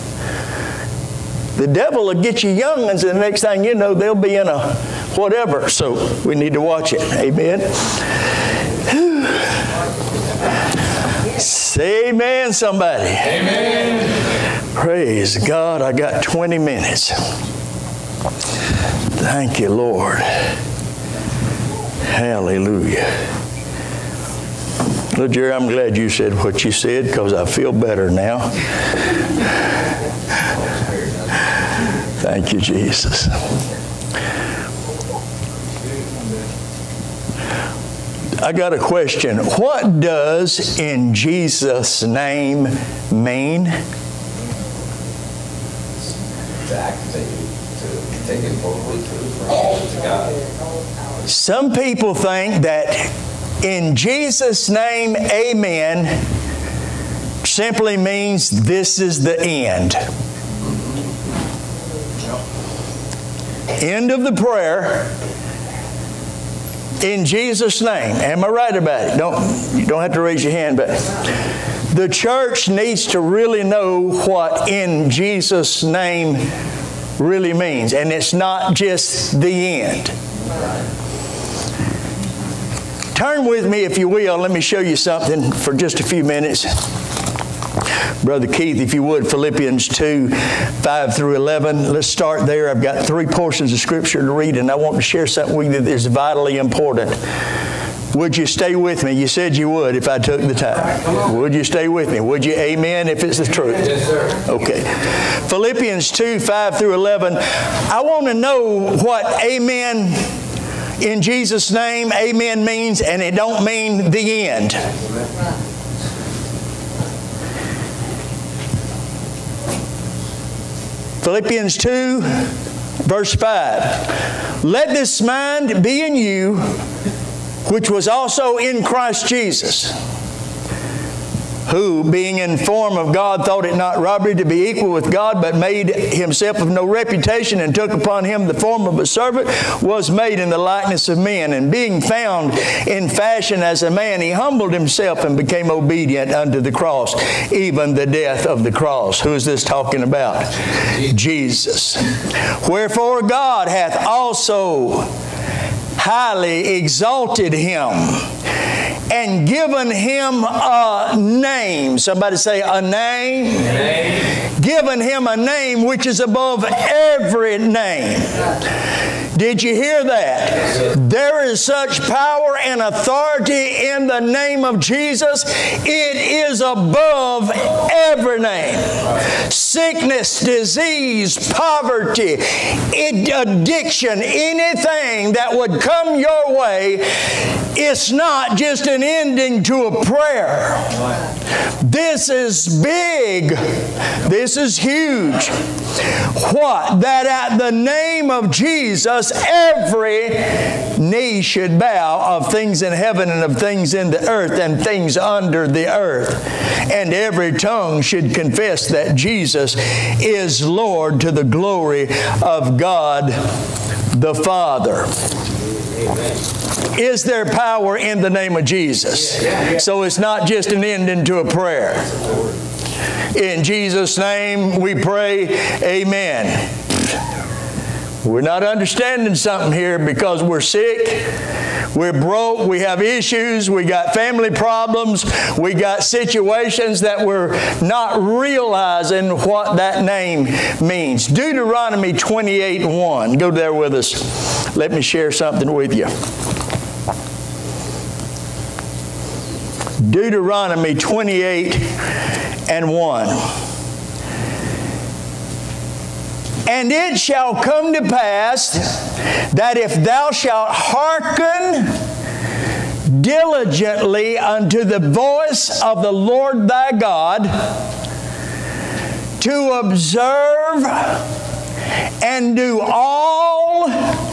The devil will get you young'uns, and the next thing you know, they'll be in a whatever. So we need to watch it. Amen. Say amen, somebody. Amen. Praise God, I got twenty minutes. Thank you, Lord. Hallelujah. Well, Jerry, I'm glad you said what you said, because I feel better now. Thank you, Jesus. I got a question. What does "in Jesus' name" mean? Some people think that "in Jesus' name, amen" simply means this is the end. End of the prayer. In Jesus' name. Am I right about it? Don't, you don't have to raise your hand, but the church needs to really know what "in Jesus' name" really means. And it's not just the end. Turn with me, if you will. Let me show you something for just a few minutes. Brother Keith, if you would, Philippians two, five through eleven. Let's start there. I've got three portions of Scripture to read, and I want to share something with you that is vitally important. Would you stay with me? You said you would if I took the time. Would you stay with me? Would you amen if it's the truth? Yes, sir. Okay. Philippians two, five through eleven. I want to know what amen in Jesus' name, amen means, and it don't mean the end. Philippians two, verse five. Let this mind be in you, which was also in Christ Jesus, who, being in form of God, thought it not robbery to be equal with God, but made himself of no reputation, and took upon him the form of a servant, was made in the likeness of men. And being found in fashion as a man, he humbled himself and became obedient unto the cross, even the death of the cross. Who is this talking about? Jesus. Wherefore God hath also highly exalted him and given him a name. Somebody say a name. Name. Given him a name which is above every name. Did you hear that? There is such power and authority in the name of Jesus. It is above every name. Sickness, disease, poverty, addiction, anything that would come your way, it's not just an ending to a prayer. This is big. This is huge. What? That at the name of Jesus, every knee should bow, of things in heaven and of things in the earth and things under the earth. And every tongue should confess that Jesus is Lord, to the glory of God the Father. Is there power in the name of Jesus? So it's not just an ending to a prayer. In Jesus' name we pray, amen. We're not understanding something here because we're sick, we're broke, we have issues, we got family problems, we got situations that we're not realizing what that name means. Deuteronomy twenty-eight one. Go there with us. Let me share something with you. Deuteronomy twenty-eight and one. And it shall come to pass that if thou shalt hearken diligently unto the voice of the Lord thy God, to observe and do all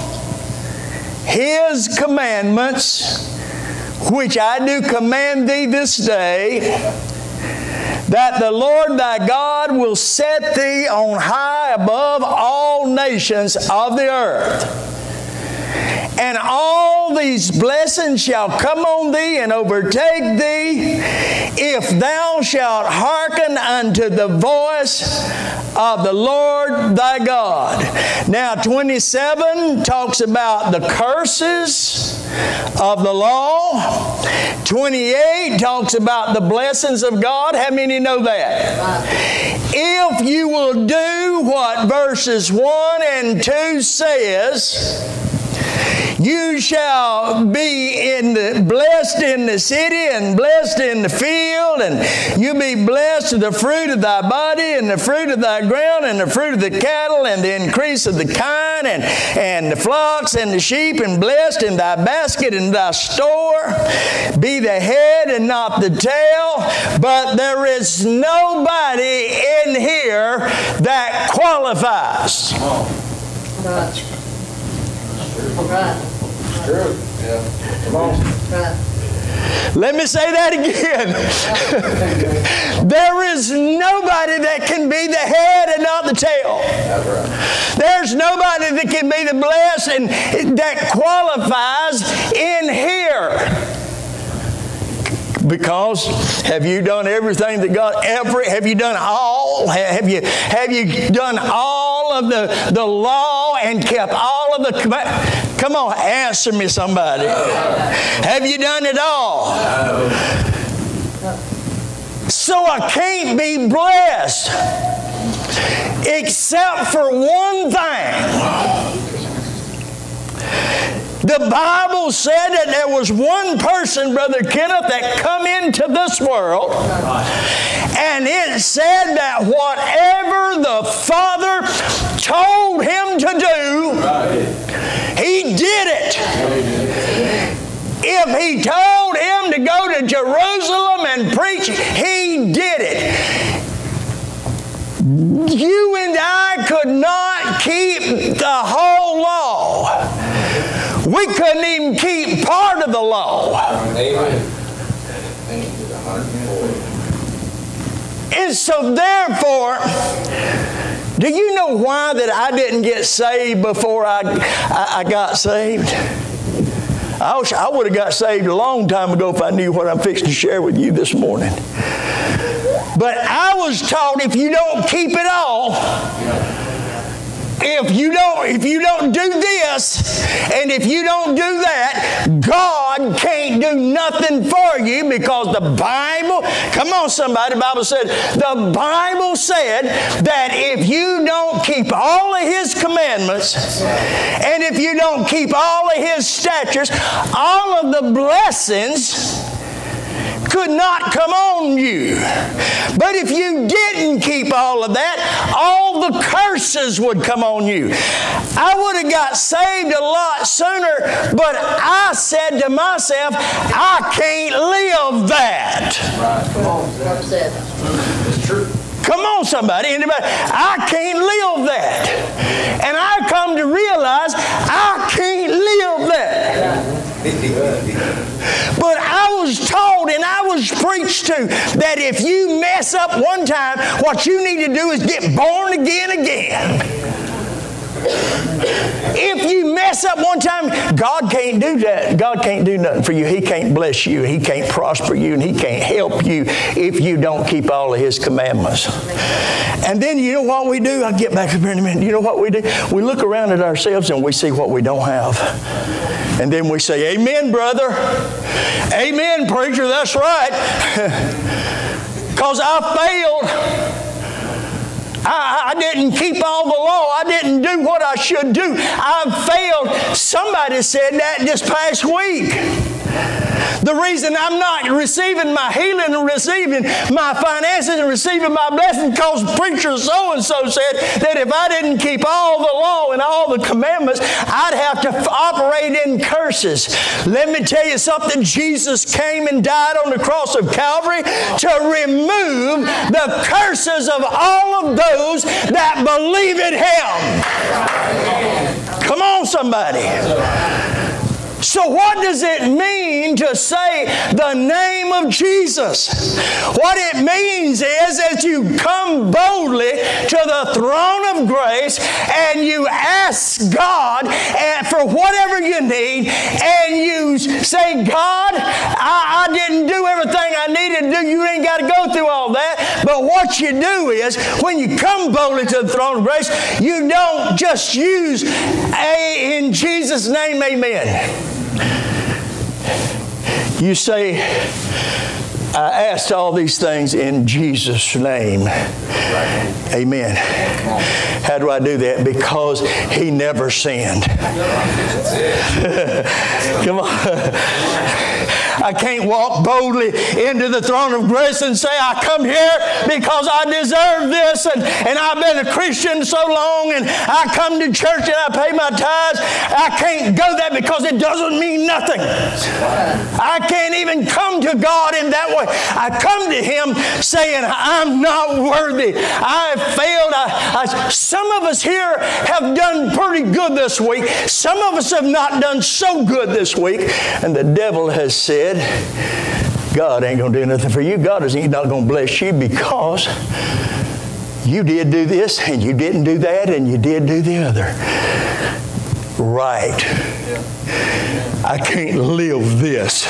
His commandments, which I do command thee this day, that the Lord thy God will set thee on high above all nations of the earth. And all these blessings shall come on thee and overtake thee, if thou shalt hearken unto the voice of the Lord thy God. Now twenty-seven talks about the curses of the law. twenty-eight talks about the blessings of God. How many know that? If you will do what verses one and two says, you shall be in the, blessed in the city and blessed in the field, and you'll be blessed of the fruit of thy body and the fruit of thy ground and the fruit of the cattle and the increase of the kine and, and the flocks and the sheep, and blessed in thy basket and thy store. Be the head and not the tail. But there is nobody in here that qualifies. Right. True. Yeah. Come on. Right. Let me say that again. There is nobody that can be the head and not the tail. That's right. There's nobody that can be the blessed and that qualifies in here. Because have you done everything that God ever, have you done all, have you, have you done all of the, the law and kept all of the commandments? Come on, answer me somebody. Have you done it all? So I can't be blessed except for one thing. The Bible said that there was one person, Brother Kenneth, that come into this world, and it said that whatever the Father told him to do, he did it. If he told him to go to Jerusalem and preach, he did it. You and I could not keep the whole law. We couldn't even keep part of the law. And so therefore, do you know why that I didn't get saved before I, I, I got saved? I, was, I would have got saved a long time ago if I knew what I'm fixing to share with you this morning. But I was taught if you don't keep it all, if you don't, if you don't do this, and if you don't do that, God can't do nothing for you, because the Bible, come on somebody, the Bible said, the Bible said that if you don't keep all of His commandments, and if you don't keep all of His statutes, all of the blessings could not come on you. But if you didn't keep all of that, all the curses would come on you. I would have got saved a lot sooner, but I said to myself, I can't live that. Right. Come on. It's true. Come on, somebody. Anybody? I can't live that. And I come to realize I can't live that. But I was taught and I was preached to that if you mess up one time, what you need to do is get born again again. If you mess up one time, God can't do that. God can't do nothing for you. He can't bless you. He can't prosper you. And He can't help you if you don't keep all of His commandments. And then you know what we do? I'll get back up here in a minute. You know what we do? We look around at ourselves and we see what we don't have. And then we say, amen, brother. Amen, preacher. That's right. Because I failed. I, I didn't keep all the law. I didn't do what I should do. I failed. Somebody said that this past week. The reason I'm not receiving my healing and receiving my finances and receiving my blessings because preacher so-and-so said that if I didn't keep all the law and all the commandments, I'd have to operate in curses. Let me tell you something. Jesus came and died on the cross of Calvary to remove the curses of all of those that believe in Him. Come on, somebody. So what does it mean to say the name of Jesus? What it means is that you come boldly to the throne of grace and you ask God for whatever you need, and you say, God, I, I didn't do everything I needed to do. You ain't got to go through all that. But what you do is, when you come boldly to the throne of grace, you don't just use a in Jesus' name, amen. You say, I asked all these things in Jesus' name. Amen. How do I do that? Because He never sinned. Come on. I can't walk boldly into the throne of grace and say, I come here because I deserve this, and, and I've been a Christian so long, and I come to church and I pay my tithes. I can't go that because it doesn't mean nothing. I can't even come to God in that way. I come to Him saying, I'm not worthy. I have failed. I, I, some of us here have done pretty good this week. Some of us have not done so good this week. And the devil has said, God ain't going to do nothing for you. God is not going to bless you because you did do this and you didn't do that and you did do the other. Right. I can't live this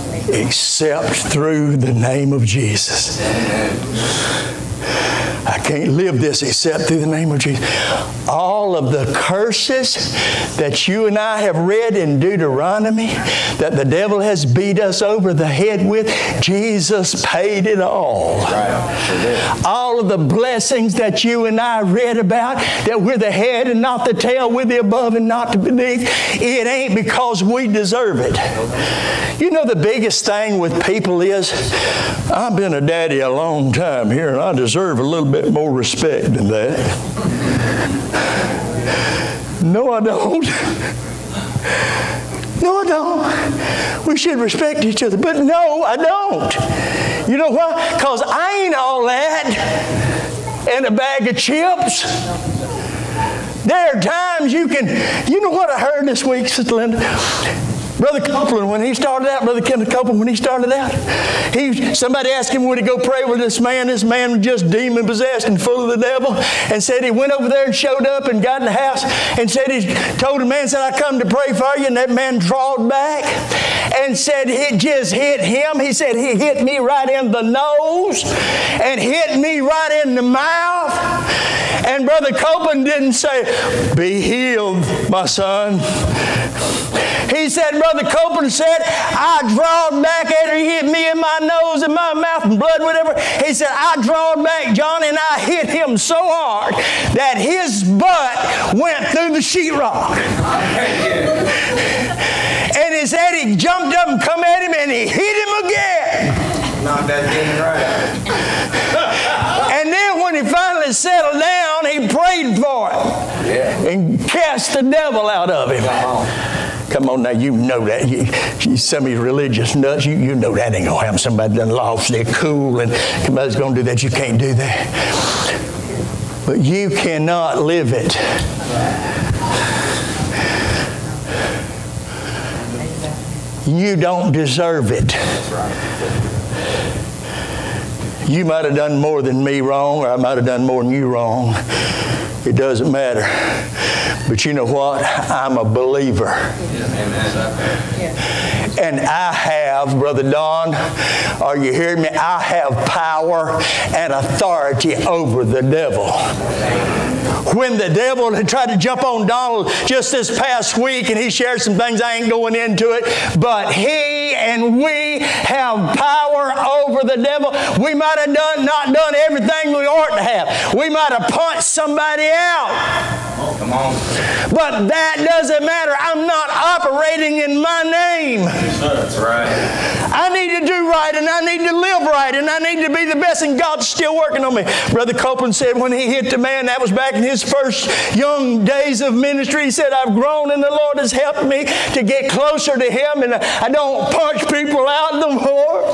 except through the name of Jesus. I can't can't live this except through the name of Jesus. All of the curses that you and I have read in Deuteronomy that the devil has beat us over the head with, Jesus paid it all. All of the blessings that you and I read about, that we're the head and not the tail, we're the above and not the beneath, it ain't because we deserve it. You know, the biggest thing with people is, I've been a daddy a long time here and I deserve a little bit more respect than that. No, I don't. No, I don't. We should respect each other, but no, I don't. You know why? Because I ain't all that and a bag of chips. There are times you can, you know what I heard this week, Sister Linda? Brother Copeland, when he started out, Brother Kenneth Copeland, when he started out, he somebody asked him, would he go pray with this man? This man was just demon-possessed and full of the devil, and said he went over there and showed up and got in the house and said he told the man, said, I come to pray for you, and that man drawed back and said it just hit him. He said he hit me right in the nose and hit me right in the mouth. And Brother Copeland didn't say, be healed, my son. He said, Brother Copeland said, I drawed back after he hit me in my nose and my mouth and blood, whatever. He said, I drawed back, John, and I hit him so hard that his butt went through the sheetrock. And he said he jumped up and come at him and he hit him again. Not that thing right. And then when he finally settled down, he prayed for him. Yeah. And cast the devil out of him. Come on now, you know that. You, some of you religious nuts, you, you know that ain't going to happen. Somebody done lost their cool and somebody's going to do that. You can't do that. But you cannot live it. You don't deserve it. You might have done more than me wrong, or I might have done more than you wrong. It doesn't matter. But you know what? I'm a believer. And I have, Brother Don, are you hearing me? I have power and authority over the devil. When the devil had tried to jump on Donald just this past week, and he shared some things, I ain't going into it, but he and we have power over the devil. We might have done not done everything we ought to have. We might have punched somebody out. Oh, come on. But that doesn't matter. I'm not operating in my name. That's right. I need to do right, and I need to live right, and I need to be the best, and God's still working on me. Brother Copeland said when he hit the man, that was back in his first young days of ministry, he said, I've grown and the Lord has helped me to get closer to Him, and I don't punch people out no more.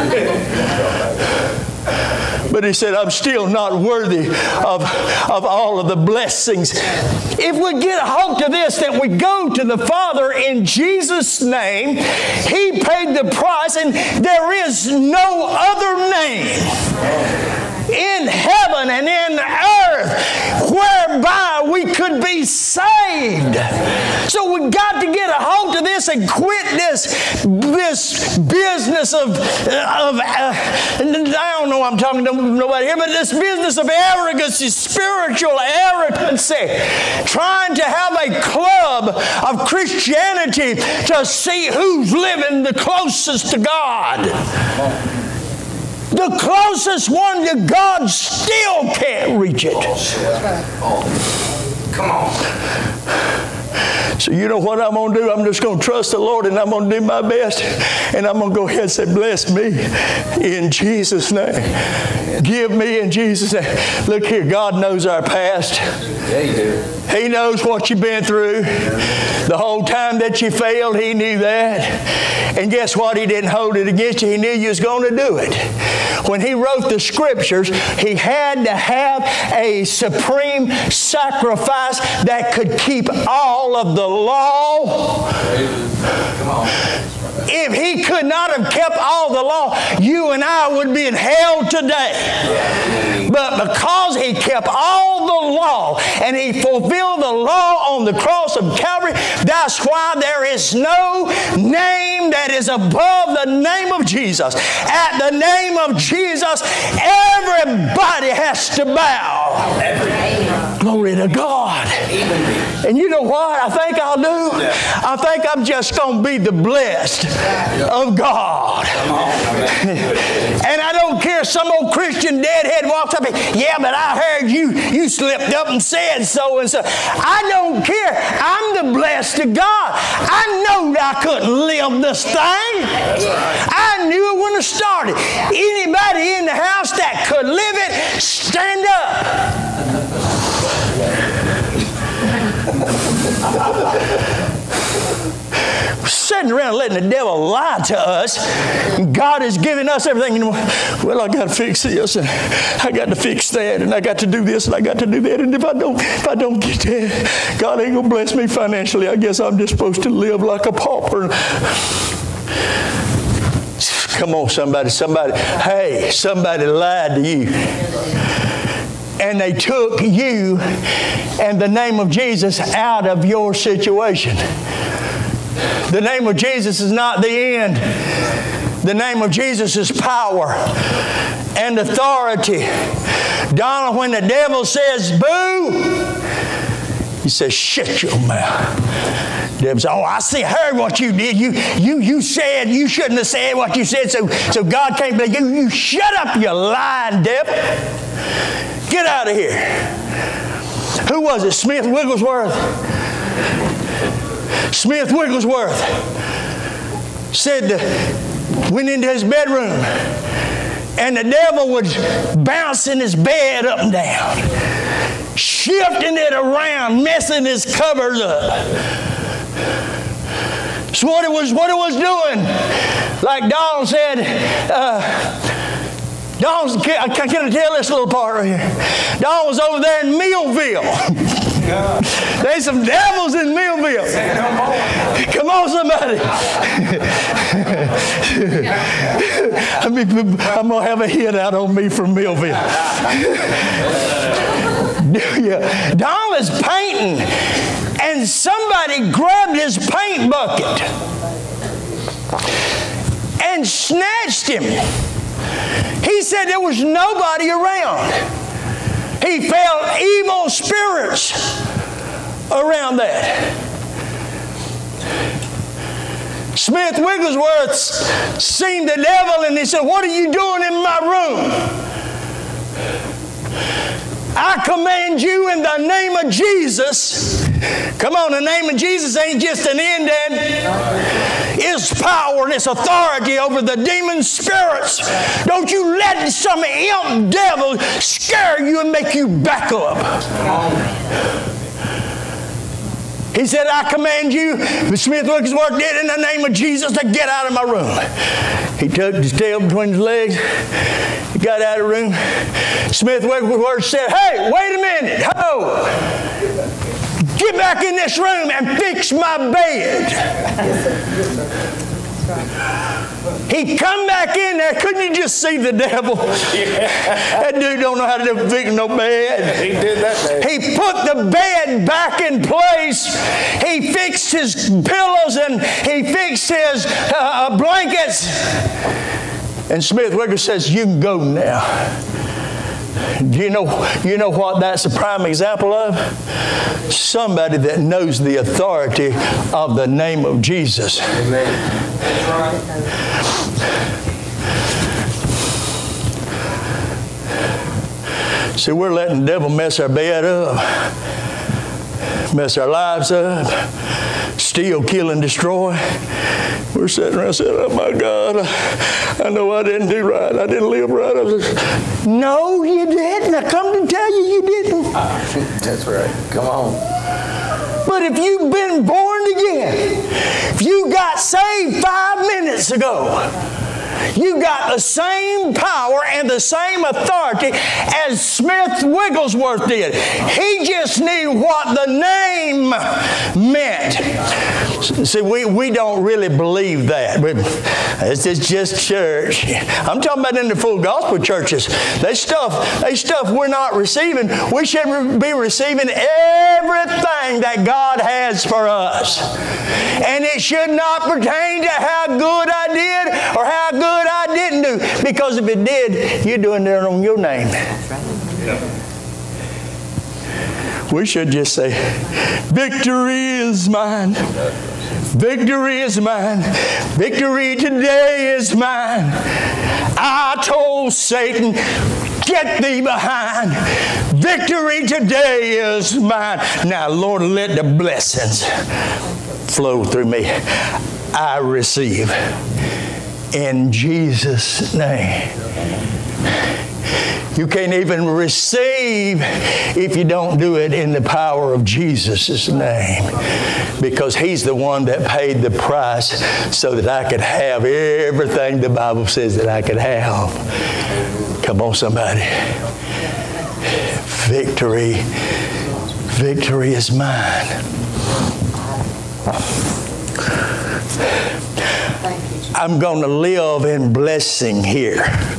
But he said, I'm still not worthy of, of all of the blessings. If we get a hold of this, that we go to the Father in Jesus' name, He paid the price, and there is no other name in heaven and in earth whereby we could be saved. So we've got to get a hold of this and quit this, this business of, of uh, I don't know I'm talking to nobody here, but this business of arrogancy, spiritual arrogancy, trying to have a club of Christianity to see who's living the closest to God. The closest one to God still can't reach it. Come on. So you know what I'm going to do? I'm just going to trust the Lord, and I'm going to do my best. And I'm going to go ahead and say, bless me in Jesus' name. Give me in Jesus' name. Look here, God knows our past. Yeah, you do. He knows what you've been through. The whole time that you failed, He knew that. And guess what? He didn't hold it against you. He knew you was going to do it. When He wrote the Scriptures, He had to have a supreme sacrifice that could keep all of the law. Come on. If He could not have kept all the law, you and I would be in hell today. But because He kept all the law and He fulfilled the law on the cross of Calvary, that's why there is no name that is above the name of Jesus. At the name of Jesus, everybody has to bow. Glory to God. And you know what I think I'll do? I think I'm just going to be the blessed of God. And I don't care some old Christian deadhead walks up and, yeah, but I heard you, you slipped up and said so and so. I don't care. I'm the blessed of God. I know that I couldn't live this thing. I knew it when it started. Anybody in the house that could live it, stand up. We're sitting around letting the devil lie to us. God is giving us everything. Well, I got to fix this, and I got to fix that, and I got to do this, and I got to do that. And if I don't, if I don't get that, God ain't gonna bless me financially. I guess I'm just supposed to live like a pauper. Come on, somebody, somebody. Hey, somebody lied to you. And they took you and the name of Jesus out of your situation. The name of Jesus is not the end. The name of Jesus is power and authority. Donald, when the devil says boo, he says, shut your mouth. The devil says, oh, I see, heard what you did. You, you, you said you shouldn't have said what you said, so, so God can't believe you. You shut up, you lying devil. Get out of here. Who was it? Smith Wigglesworth? Smith Wigglesworth said, that went into his bedroom and the devil was bouncing his bed up and down, shifting it around, messing his covers up. So what it was, what it was doing, like Donald said, uh, Don, can I tell this little part right here? Don was over there in Millville. There's some devils in Millville. Come on, somebody. I mean, I'm going to have a hit out on me from Millville. Yeah. Don was painting, and somebody grabbed his paint bucket and snatched him. He said there was nobody around. He felt evil spirits around that. Smith Wigglesworth seen the devil and he said, what are you doing in my room? I command you in the name of Jesus. Come on, the name of Jesus ain't just an end, and it's power and it's authority over the demon spirits. Don't you let some imp devil scare you and make you back up. He said, I command you, Smith Wigglesworth did, in the name of Jesus, to get out of my room. He tucked his tail between his legs. He got out of the room. Smith Wigglesworth said, hey, wait a minute. Ho! Get back in this room and fix my bed. He come back in there. Couldn't you just see the devil? That dude don't know how to fix no bed. He did that day. He put the bed back in place. He fixed his pillows and he fixed his uh, blankets. And Smith Wigglesworth says, you can go now. Do you know, you know what that's a prime example of? Somebody that knows the authority of the name of Jesus. Amen. See, we're letting the devil mess our bed up, mess our lives up, steal, kill, and destroy. We're sitting around saying, oh my God, I, I know I didn't do right. I didn't live right. I was just, no, you didn't. I come to tell you, you didn't. That's right. Come on. But if you've been born again, if you got saved five minutes ago, you got the same power and the same authority as Smith Wigglesworth did. He just knew what the name meant. See, we, we don't really believe that. We, it's, it's just church. I'm talking about in the full gospel churches. They stuff, they stuff we're not receiving. We should be receiving everything that God has for us. And it should not pertain to how good I did or how good I didn't do. Because if it did, you're doing it on your name. We should just say, victory is mine. Victory is mine. Victory today is mine. I told Satan, get thee behind. Victory today is mine. Now, Lord, let the blessings flow through me. I receive. In Jesus' name. You can't even receive if you don't do it in the power of Jesus' name. Because He's the one that paid the price so that I could have everything the Bible says that I could have. Come on, somebody. Victory. Victory is mine. I'm going to live in blessing here.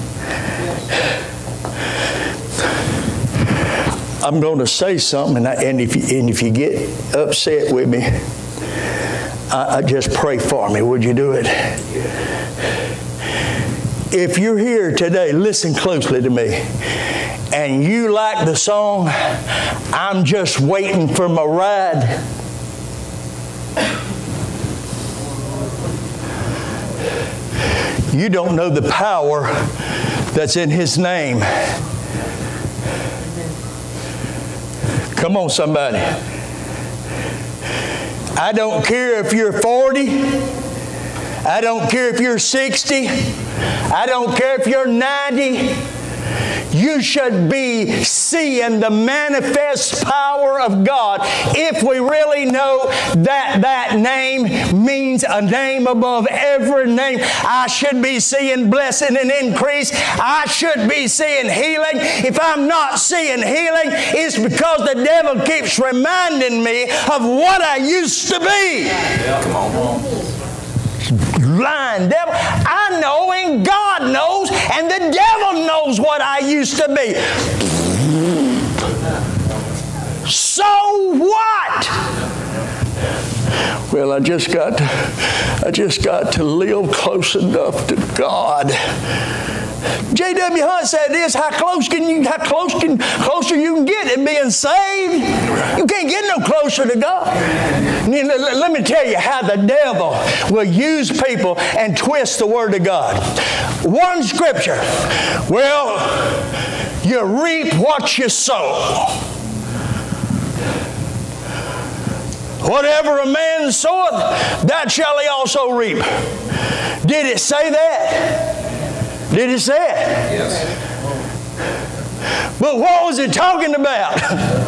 I'm going to say something, and, I, and, if, you, and if you get upset with me, I, I just pray for me. Would you do it? If you're here today, listen closely to me, and you like the song, I'm just waiting for my ride. You don't know the power that's in His name. Come on, somebody. I don't care if you're forty. I don't care if you're sixty. I don't care if you're ninety. You should be seeing the manifest power of God if we really know that that name means a name above every name. I should be seeing blessing and increase. I should be seeing healing. If I'm not seeing healing, it's because the devil keeps reminding me of what I used to be. Yeah, come on. Lying devil. I know and God knows and the devil knows what I used to be. So what? Well, I just got to, I just got to live close enough to God. J W Hunt said this, how close can you, how close can, closer you can get in being saved? You can't get no closer to God. Let me tell you how the devil will use people and twist the Word of God. One scripture, well, you reap what you sow. Whatever a man soweth, that shall he also reap. Did it say that? Did it say it? Yes. But what was it talking about?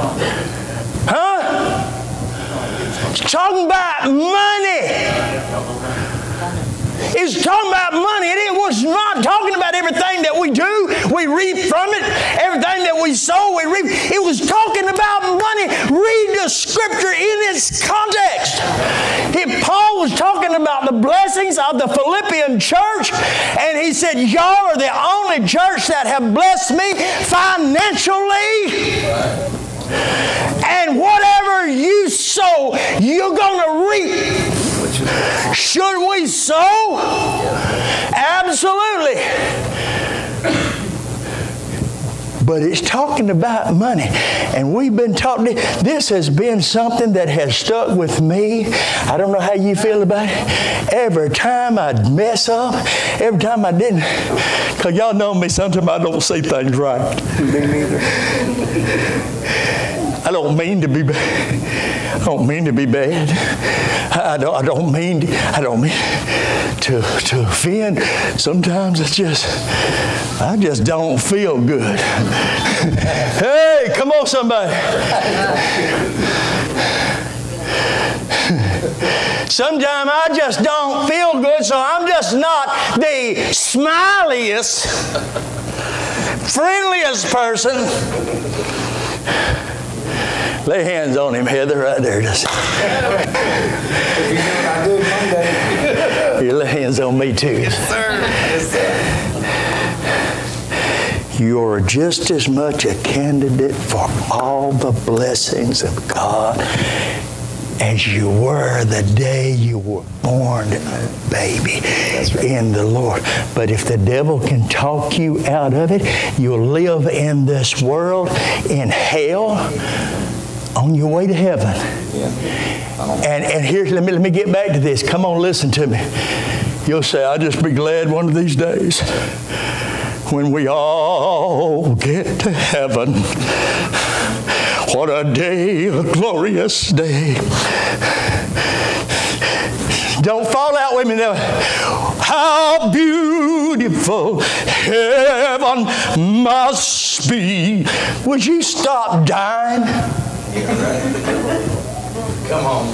Huh? It's talking about money. It's talking about money. And it was not talking about everything that we do, we reap from it. Everything that we sow, we reap. It was talking about money. Read the scripture in its context. If Paul was talking about the blessings of the Philippian church, and he said, y'all are the only church that have blessed me financially. And whatever you sow, you're going to reap. Should we sow? Absolutely. But it's talking about money. And we've been taught, this has been something that has stuck with me. I don't know how you feel about it. Every time I'd mess up, every time I didn't, because y'all know me, sometimes I don't say things right. Me neither. I don't mean to be bad. I don't mean to be bad. I don't, I don't mean, I don't mean to, to offend. Sometimes it's just, I just don't feel good. Hey, come on, somebody. Sometimes I just don't feel good, so I'm just not the smiliest, friendliest person. Lay hands on him, Heather, right there. Just. If you know what I do Monday. You lay hands on me too. Yes, sir. Yes, sir. You're just as much a candidate for all the blessings of God as you were the day you were born a baby in the Lord. But if the devil can talk you out of it, you'll live in this world in hell on your way to heaven. And and here's let me let me get back to this. Come on, listen to me. You'll say, I'll just be glad one of these days when we all get to heaven. What a day, a glorious day. Don't fall out with me now. How beautiful heaven must be. Would you stop dying? Come on.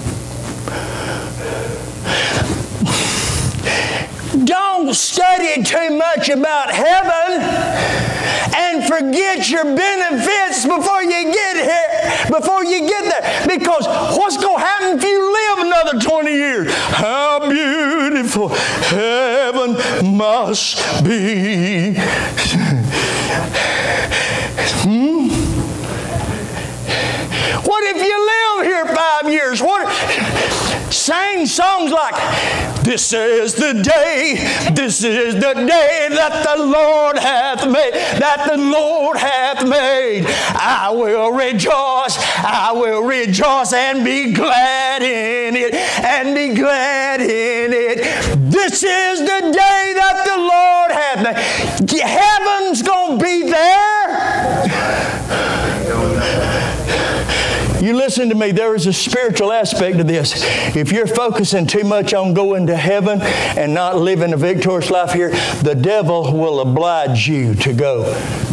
Don't study too much about heaven and forget your benefits before you get here, before you get there. Because what's going to happen if you live another twenty years? How beautiful heaven must be. hmm? What if you live here five years? What? Sang songs like, this is the day, this is the day that the Lord hath made, that the Lord hath made. I will rejoice, I will rejoice and be glad in it, and be glad in it. This is the day that the Lord hath made. Heaven's going to be there. You listen to me, there is a spiritual aspect to this. If you're focusing too much on going to heaven and not living a victorious life here, the devil will oblige you to go.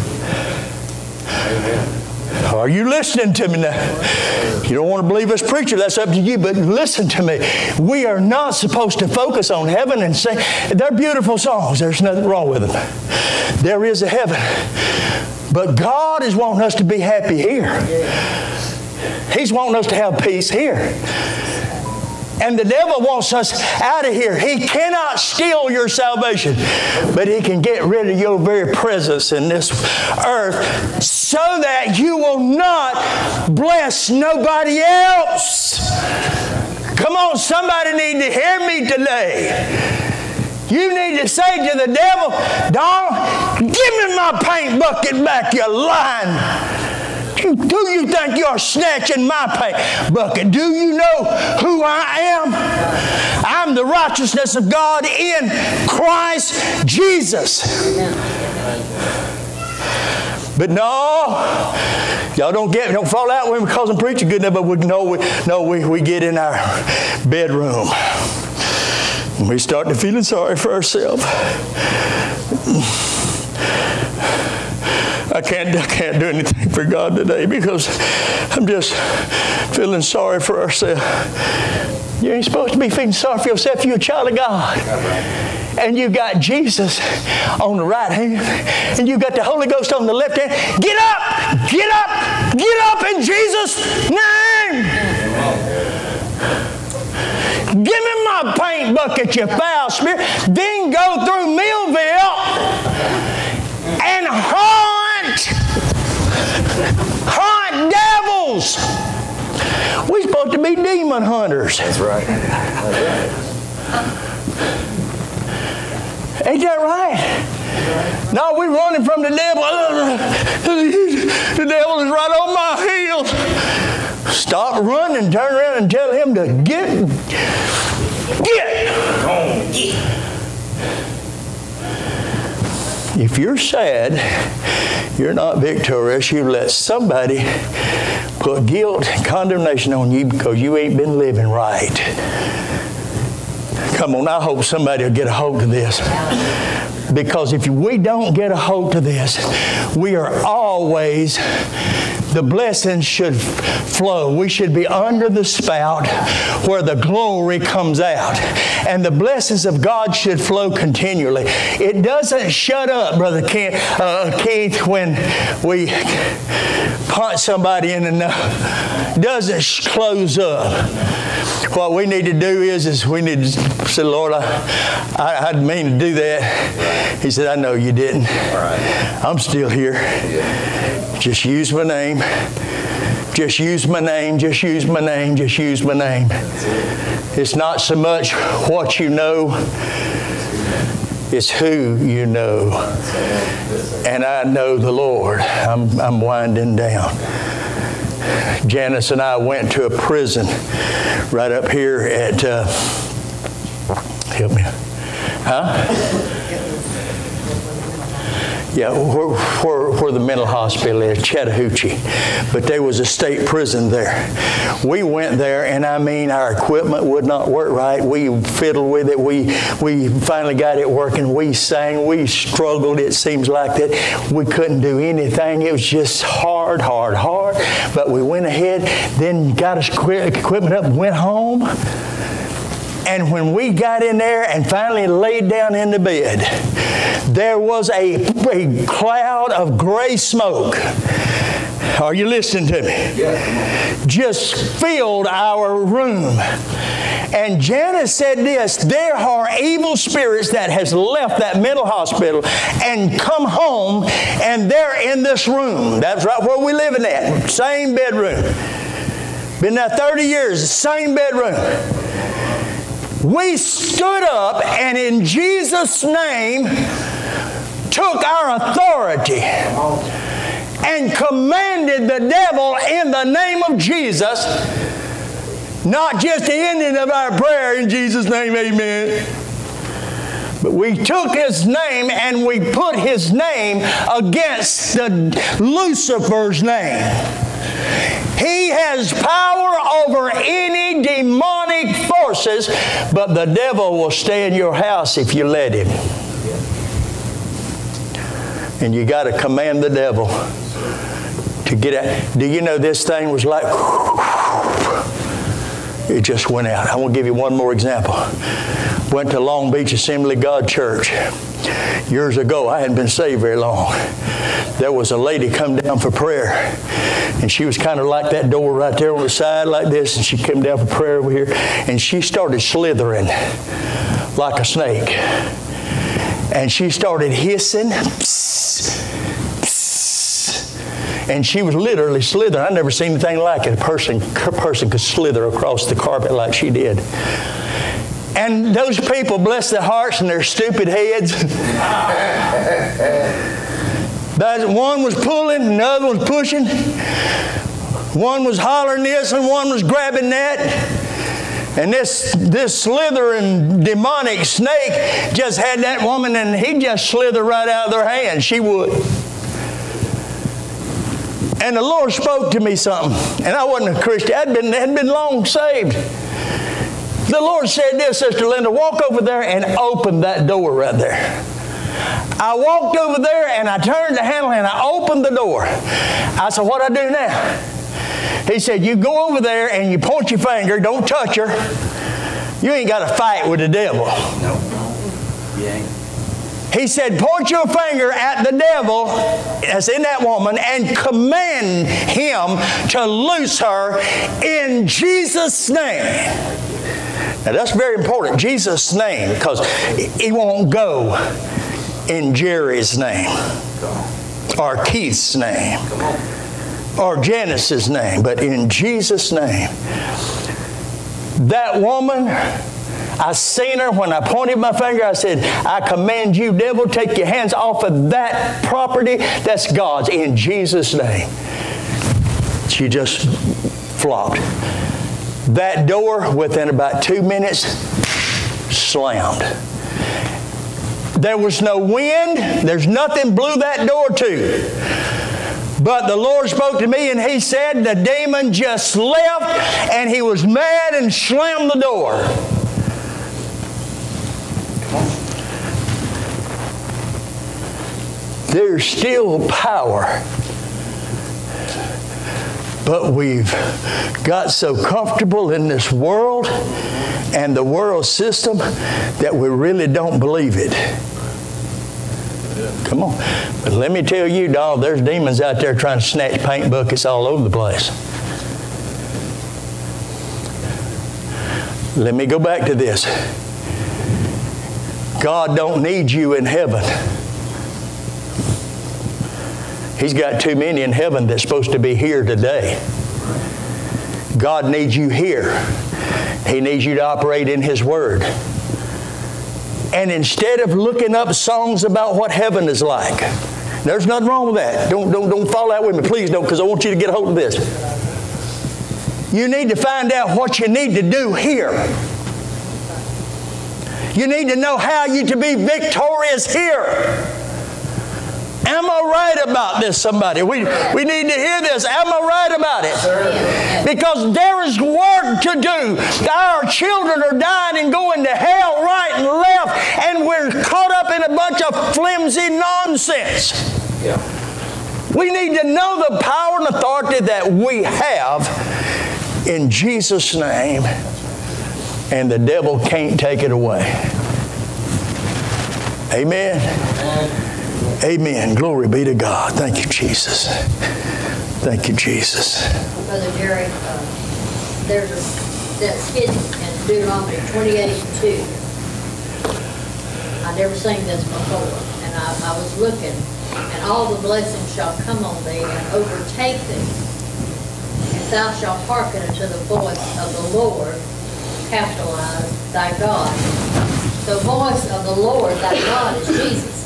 Amen. Are you listening to me now? You don't want to believe us preacher, that's up to you, but listen to me. We are not supposed to focus on heaven and say, they're beautiful songs, there's nothing wrong with them. There is a heaven. But God is wanting us to be happy here. He's wanting us to have peace here. And the devil wants us out of here. He cannot steal your salvation, but he can get rid of your very presence in this earth so that you will not bless nobody else. Come on, somebody need to hear me today. You need to say to the devil, Don, give me my paint bucket back, you lying. Who you think you're snatching my paint bucket? Do you know who I am? I'm the righteousness of God in Christ Jesus. But no, y'all don't get, don't fall out with me because I'm preaching good enough. But we no, we no, we we get in our bedroom and we start to feeling sorry for ourselves. I can't, I can't do anything for God today because I'm just feeling sorry for ourselves. You ain't supposed to be feeling sorry for yourself. You're a child of God. And you got Jesus on the right hand, and you got the Holy Ghost on the left hand. Get up! Get up! Get up in Jesus' name! Give me my paint bucket, you foul spirit. Then go through Millville and hunt Hunt devils. We're supposed to be demon hunters. That's right. Ain't that right? No, we're running from the devil. The devil is right on my heels. Stop running, turn around and tell him to get. Get. If you're sad, you're not victorious. You let somebody put guilt and condemnation on you because you ain't been living right. Come on, I hope somebody will get a hold of this. Because if we don't get a hold of this, we are always the blessings should flow. We should be under the spout where the glory comes out. And the blessings of God should flow continually. It doesn't shut up, Brother Ken, uh, Keith, when we punch somebody in the nose. It doesn't close up. What we need to do is, is we need to say, Lord, I, I, I didn't mean to do that. He said, I know you didn't. I'm still here. Just use my name. Just use my name. Just use my name. Just use my name. It's not so much what you know. It's who you know. And I know the Lord. I'm, I'm winding down. Janice and I went to a prison right up here at, uh, help me, huh? Yeah, where, where, where the mental hospital is, Chattahoochee. But there was a state prison there. We went there, and I mean, our equipment would not work right. We fiddled with it. We, we finally got it working. We sang. We struggled, it seems like that. We couldn't do anything. It was just hard, hard, hard. But we went ahead, then got us equipment up, went home. And when we got in there and finally laid down in the bed, there was a, a cloud of gray smoke. Are you listening to me? Yeah. Just filled our room. And Janice said this, there are evil spirits that has left that mental hospital and come home, and they're in this room. That's right where we living at. Same bedroom. Been there thirty years, the same bedroom. We stood up and in Jesus' name took our authority and commanded the devil in the name of Jesus, not just the ending of our prayer in Jesus' name, amen. But we took his name and we put his name against the Lucifer's name. He has power over any demonic forces, but the devil will stay in your house if you let him. And you got to command the devil to get out. Do you know this thing was like, it just went out. I want to give you one more example. Went to Long Beach Assembly of God Church. Years ago, I hadn't been saved very long. There was a lady come down for prayer. And she was kind of like that door right there on the side like this. And she came down for prayer over here. And she started slithering like a snake. And she started hissing. Psst, psst. And she was literally slithering. I've never seen anything like it. A person, a person could slither across the carpet like she did. And those people, bless their hearts and their stupid heads. But one was pulling and the other was pushing. One was hollering this and one was grabbing that. And this, this slithering demonic snake just had that woman and he just slithered right out of their hand. She would. And the Lord spoke to me something. And I wasn't a Christian. I'd been, had been long saved. The Lord said this, Sister Linda, walk over there and open that door right there. I walked over there and I turned the handle and I opened the door. I said, what do I do now? He said, you go over there and you point your finger, don't touch her. You ain't got to fight with the devil. No, you ain't. He said, point your finger at the devil that's in that woman and command him to loose her in Jesus' name. Now that's very important, Jesus' name, because he won't go in Jerry's name or Keith's name or Janice's name, but in Jesus' name. That woman, I seen her when I pointed my finger. I said, I command you, devil, take your hands off of that property. That's God's in Jesus' name. She just flopped. That door, within about two minutes, slammed. There was no wind. There's nothing blew that door to. But the Lord spoke to me and he said the demon just left and he was mad and slammed the door. There's still power But we've got so comfortable in this world and the world system that we really don't believe it. Come on. But let me tell you, dog, there's demons out there trying to snatch paint buckets all over the place. Let me go back to this. God don't need you in heaven. He's got too many in heaven that's supposed to be here today. God needs you here. He needs you to operate in His Word. And instead of looking up songs about what heaven is like, there's nothing wrong with that. Don't, don't, don't fall out with me. Please don't, because I want you to get a hold of this. You need to find out what you need to do here. You need to know how you to be victorious here. Am I right about this, somebody? We, we need to hear this. Am I right about it? Because there is work to do. Our children are dying and going to hell right and left, and we're caught up in a bunch of flimsy nonsense. Yeah. We need to know the power and authority that we have in Jesus' name, and the devil can't take it away. Amen. Amen. Amen. Glory be to God. Thank you, Jesus. Thank you, Jesus. Brother Jerry, uh, there's a, that skit in Deuteronomy twenty-eight two. I never seen this before, and I, I was looking, and all the blessings shall come on thee and overtake thee, and thou shalt hearken unto the voice of the Lord, capitalize, thy God. The voice of the Lord, thy God, is Jesus.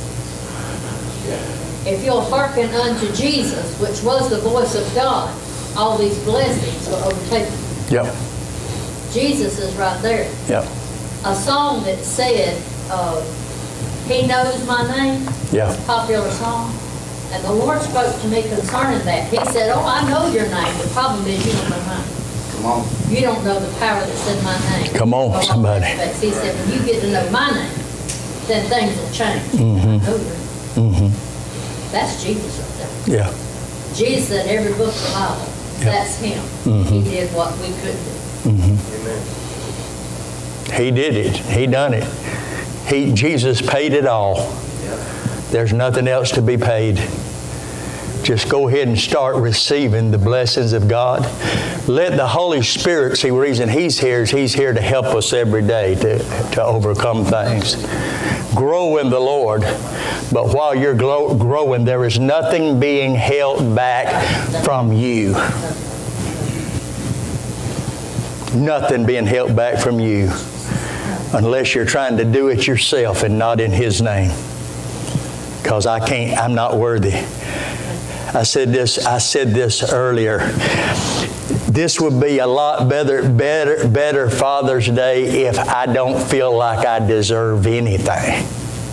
If you'll hearken unto Jesus, which was the voice of God, all these blessings will overtake you. Yep. Jesus is right there. Yep. A song that said, uh, He knows my name, yeah. Popular song. And the Lord spoke to me concerning that. He said, oh, I know your name. The problem is you don't know mine. Come on. You don't know the power that's in my name. Come on, somebody. He said, when you get to know my name, then things will change. Mm-hmm. I know your name. Mm-hmm. That's Jesus right there. Yeah. Jesus in every book of the Bible. Yeah. That's Him. Mm-hmm. He did what we couldn't do. Mm-hmm. Amen. He did it. He done it. He, Jesus paid it all. Yeah. There's nothing else to be paid. Just go ahead and start receiving the blessings of God. Let the Holy Spirit, see, the reason He's here is He's here to help us every day to, to overcome things. Grow in the Lord. But while you're grow, growing, there is nothing being held back from you. Nothing being held back from you. Unless you're trying to do it yourself and not in His name. Because I can't, I'm not worthy. I said this, I said this earlier. This would be a lot better, better, better Father's Day if I don't feel like I deserve anything.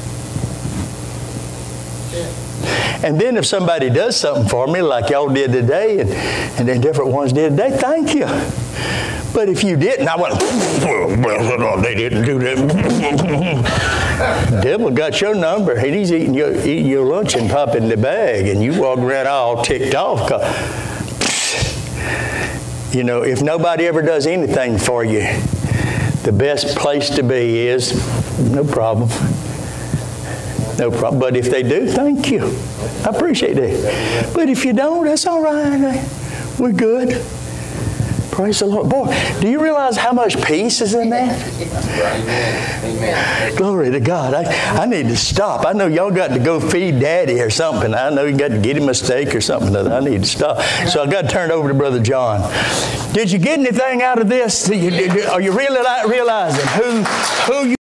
And then if somebody does something for me like y'all did today, and, and then different ones did today, thank you. But if you didn't, I went, well, they didn't do that. Devil got your number. He's eating your, eating your lunch and popping the bag, and you walk around all ticked off. You know, if nobody ever does anything for you, the best place to be is, no problem. No problem. But if they do, thank you. I appreciate that. But if you don't, that's all right. We're good. Praise the Lord. Boy, do you realize how much peace is in that? Amen. Amen. Glory to God. I, I need to stop. I know y'all got to go feed Daddy or something. I know you got to get him a steak or something. I need to stop. So I got to turn it over to Brother John. Did you get anything out of this? Are you really realizing who, who you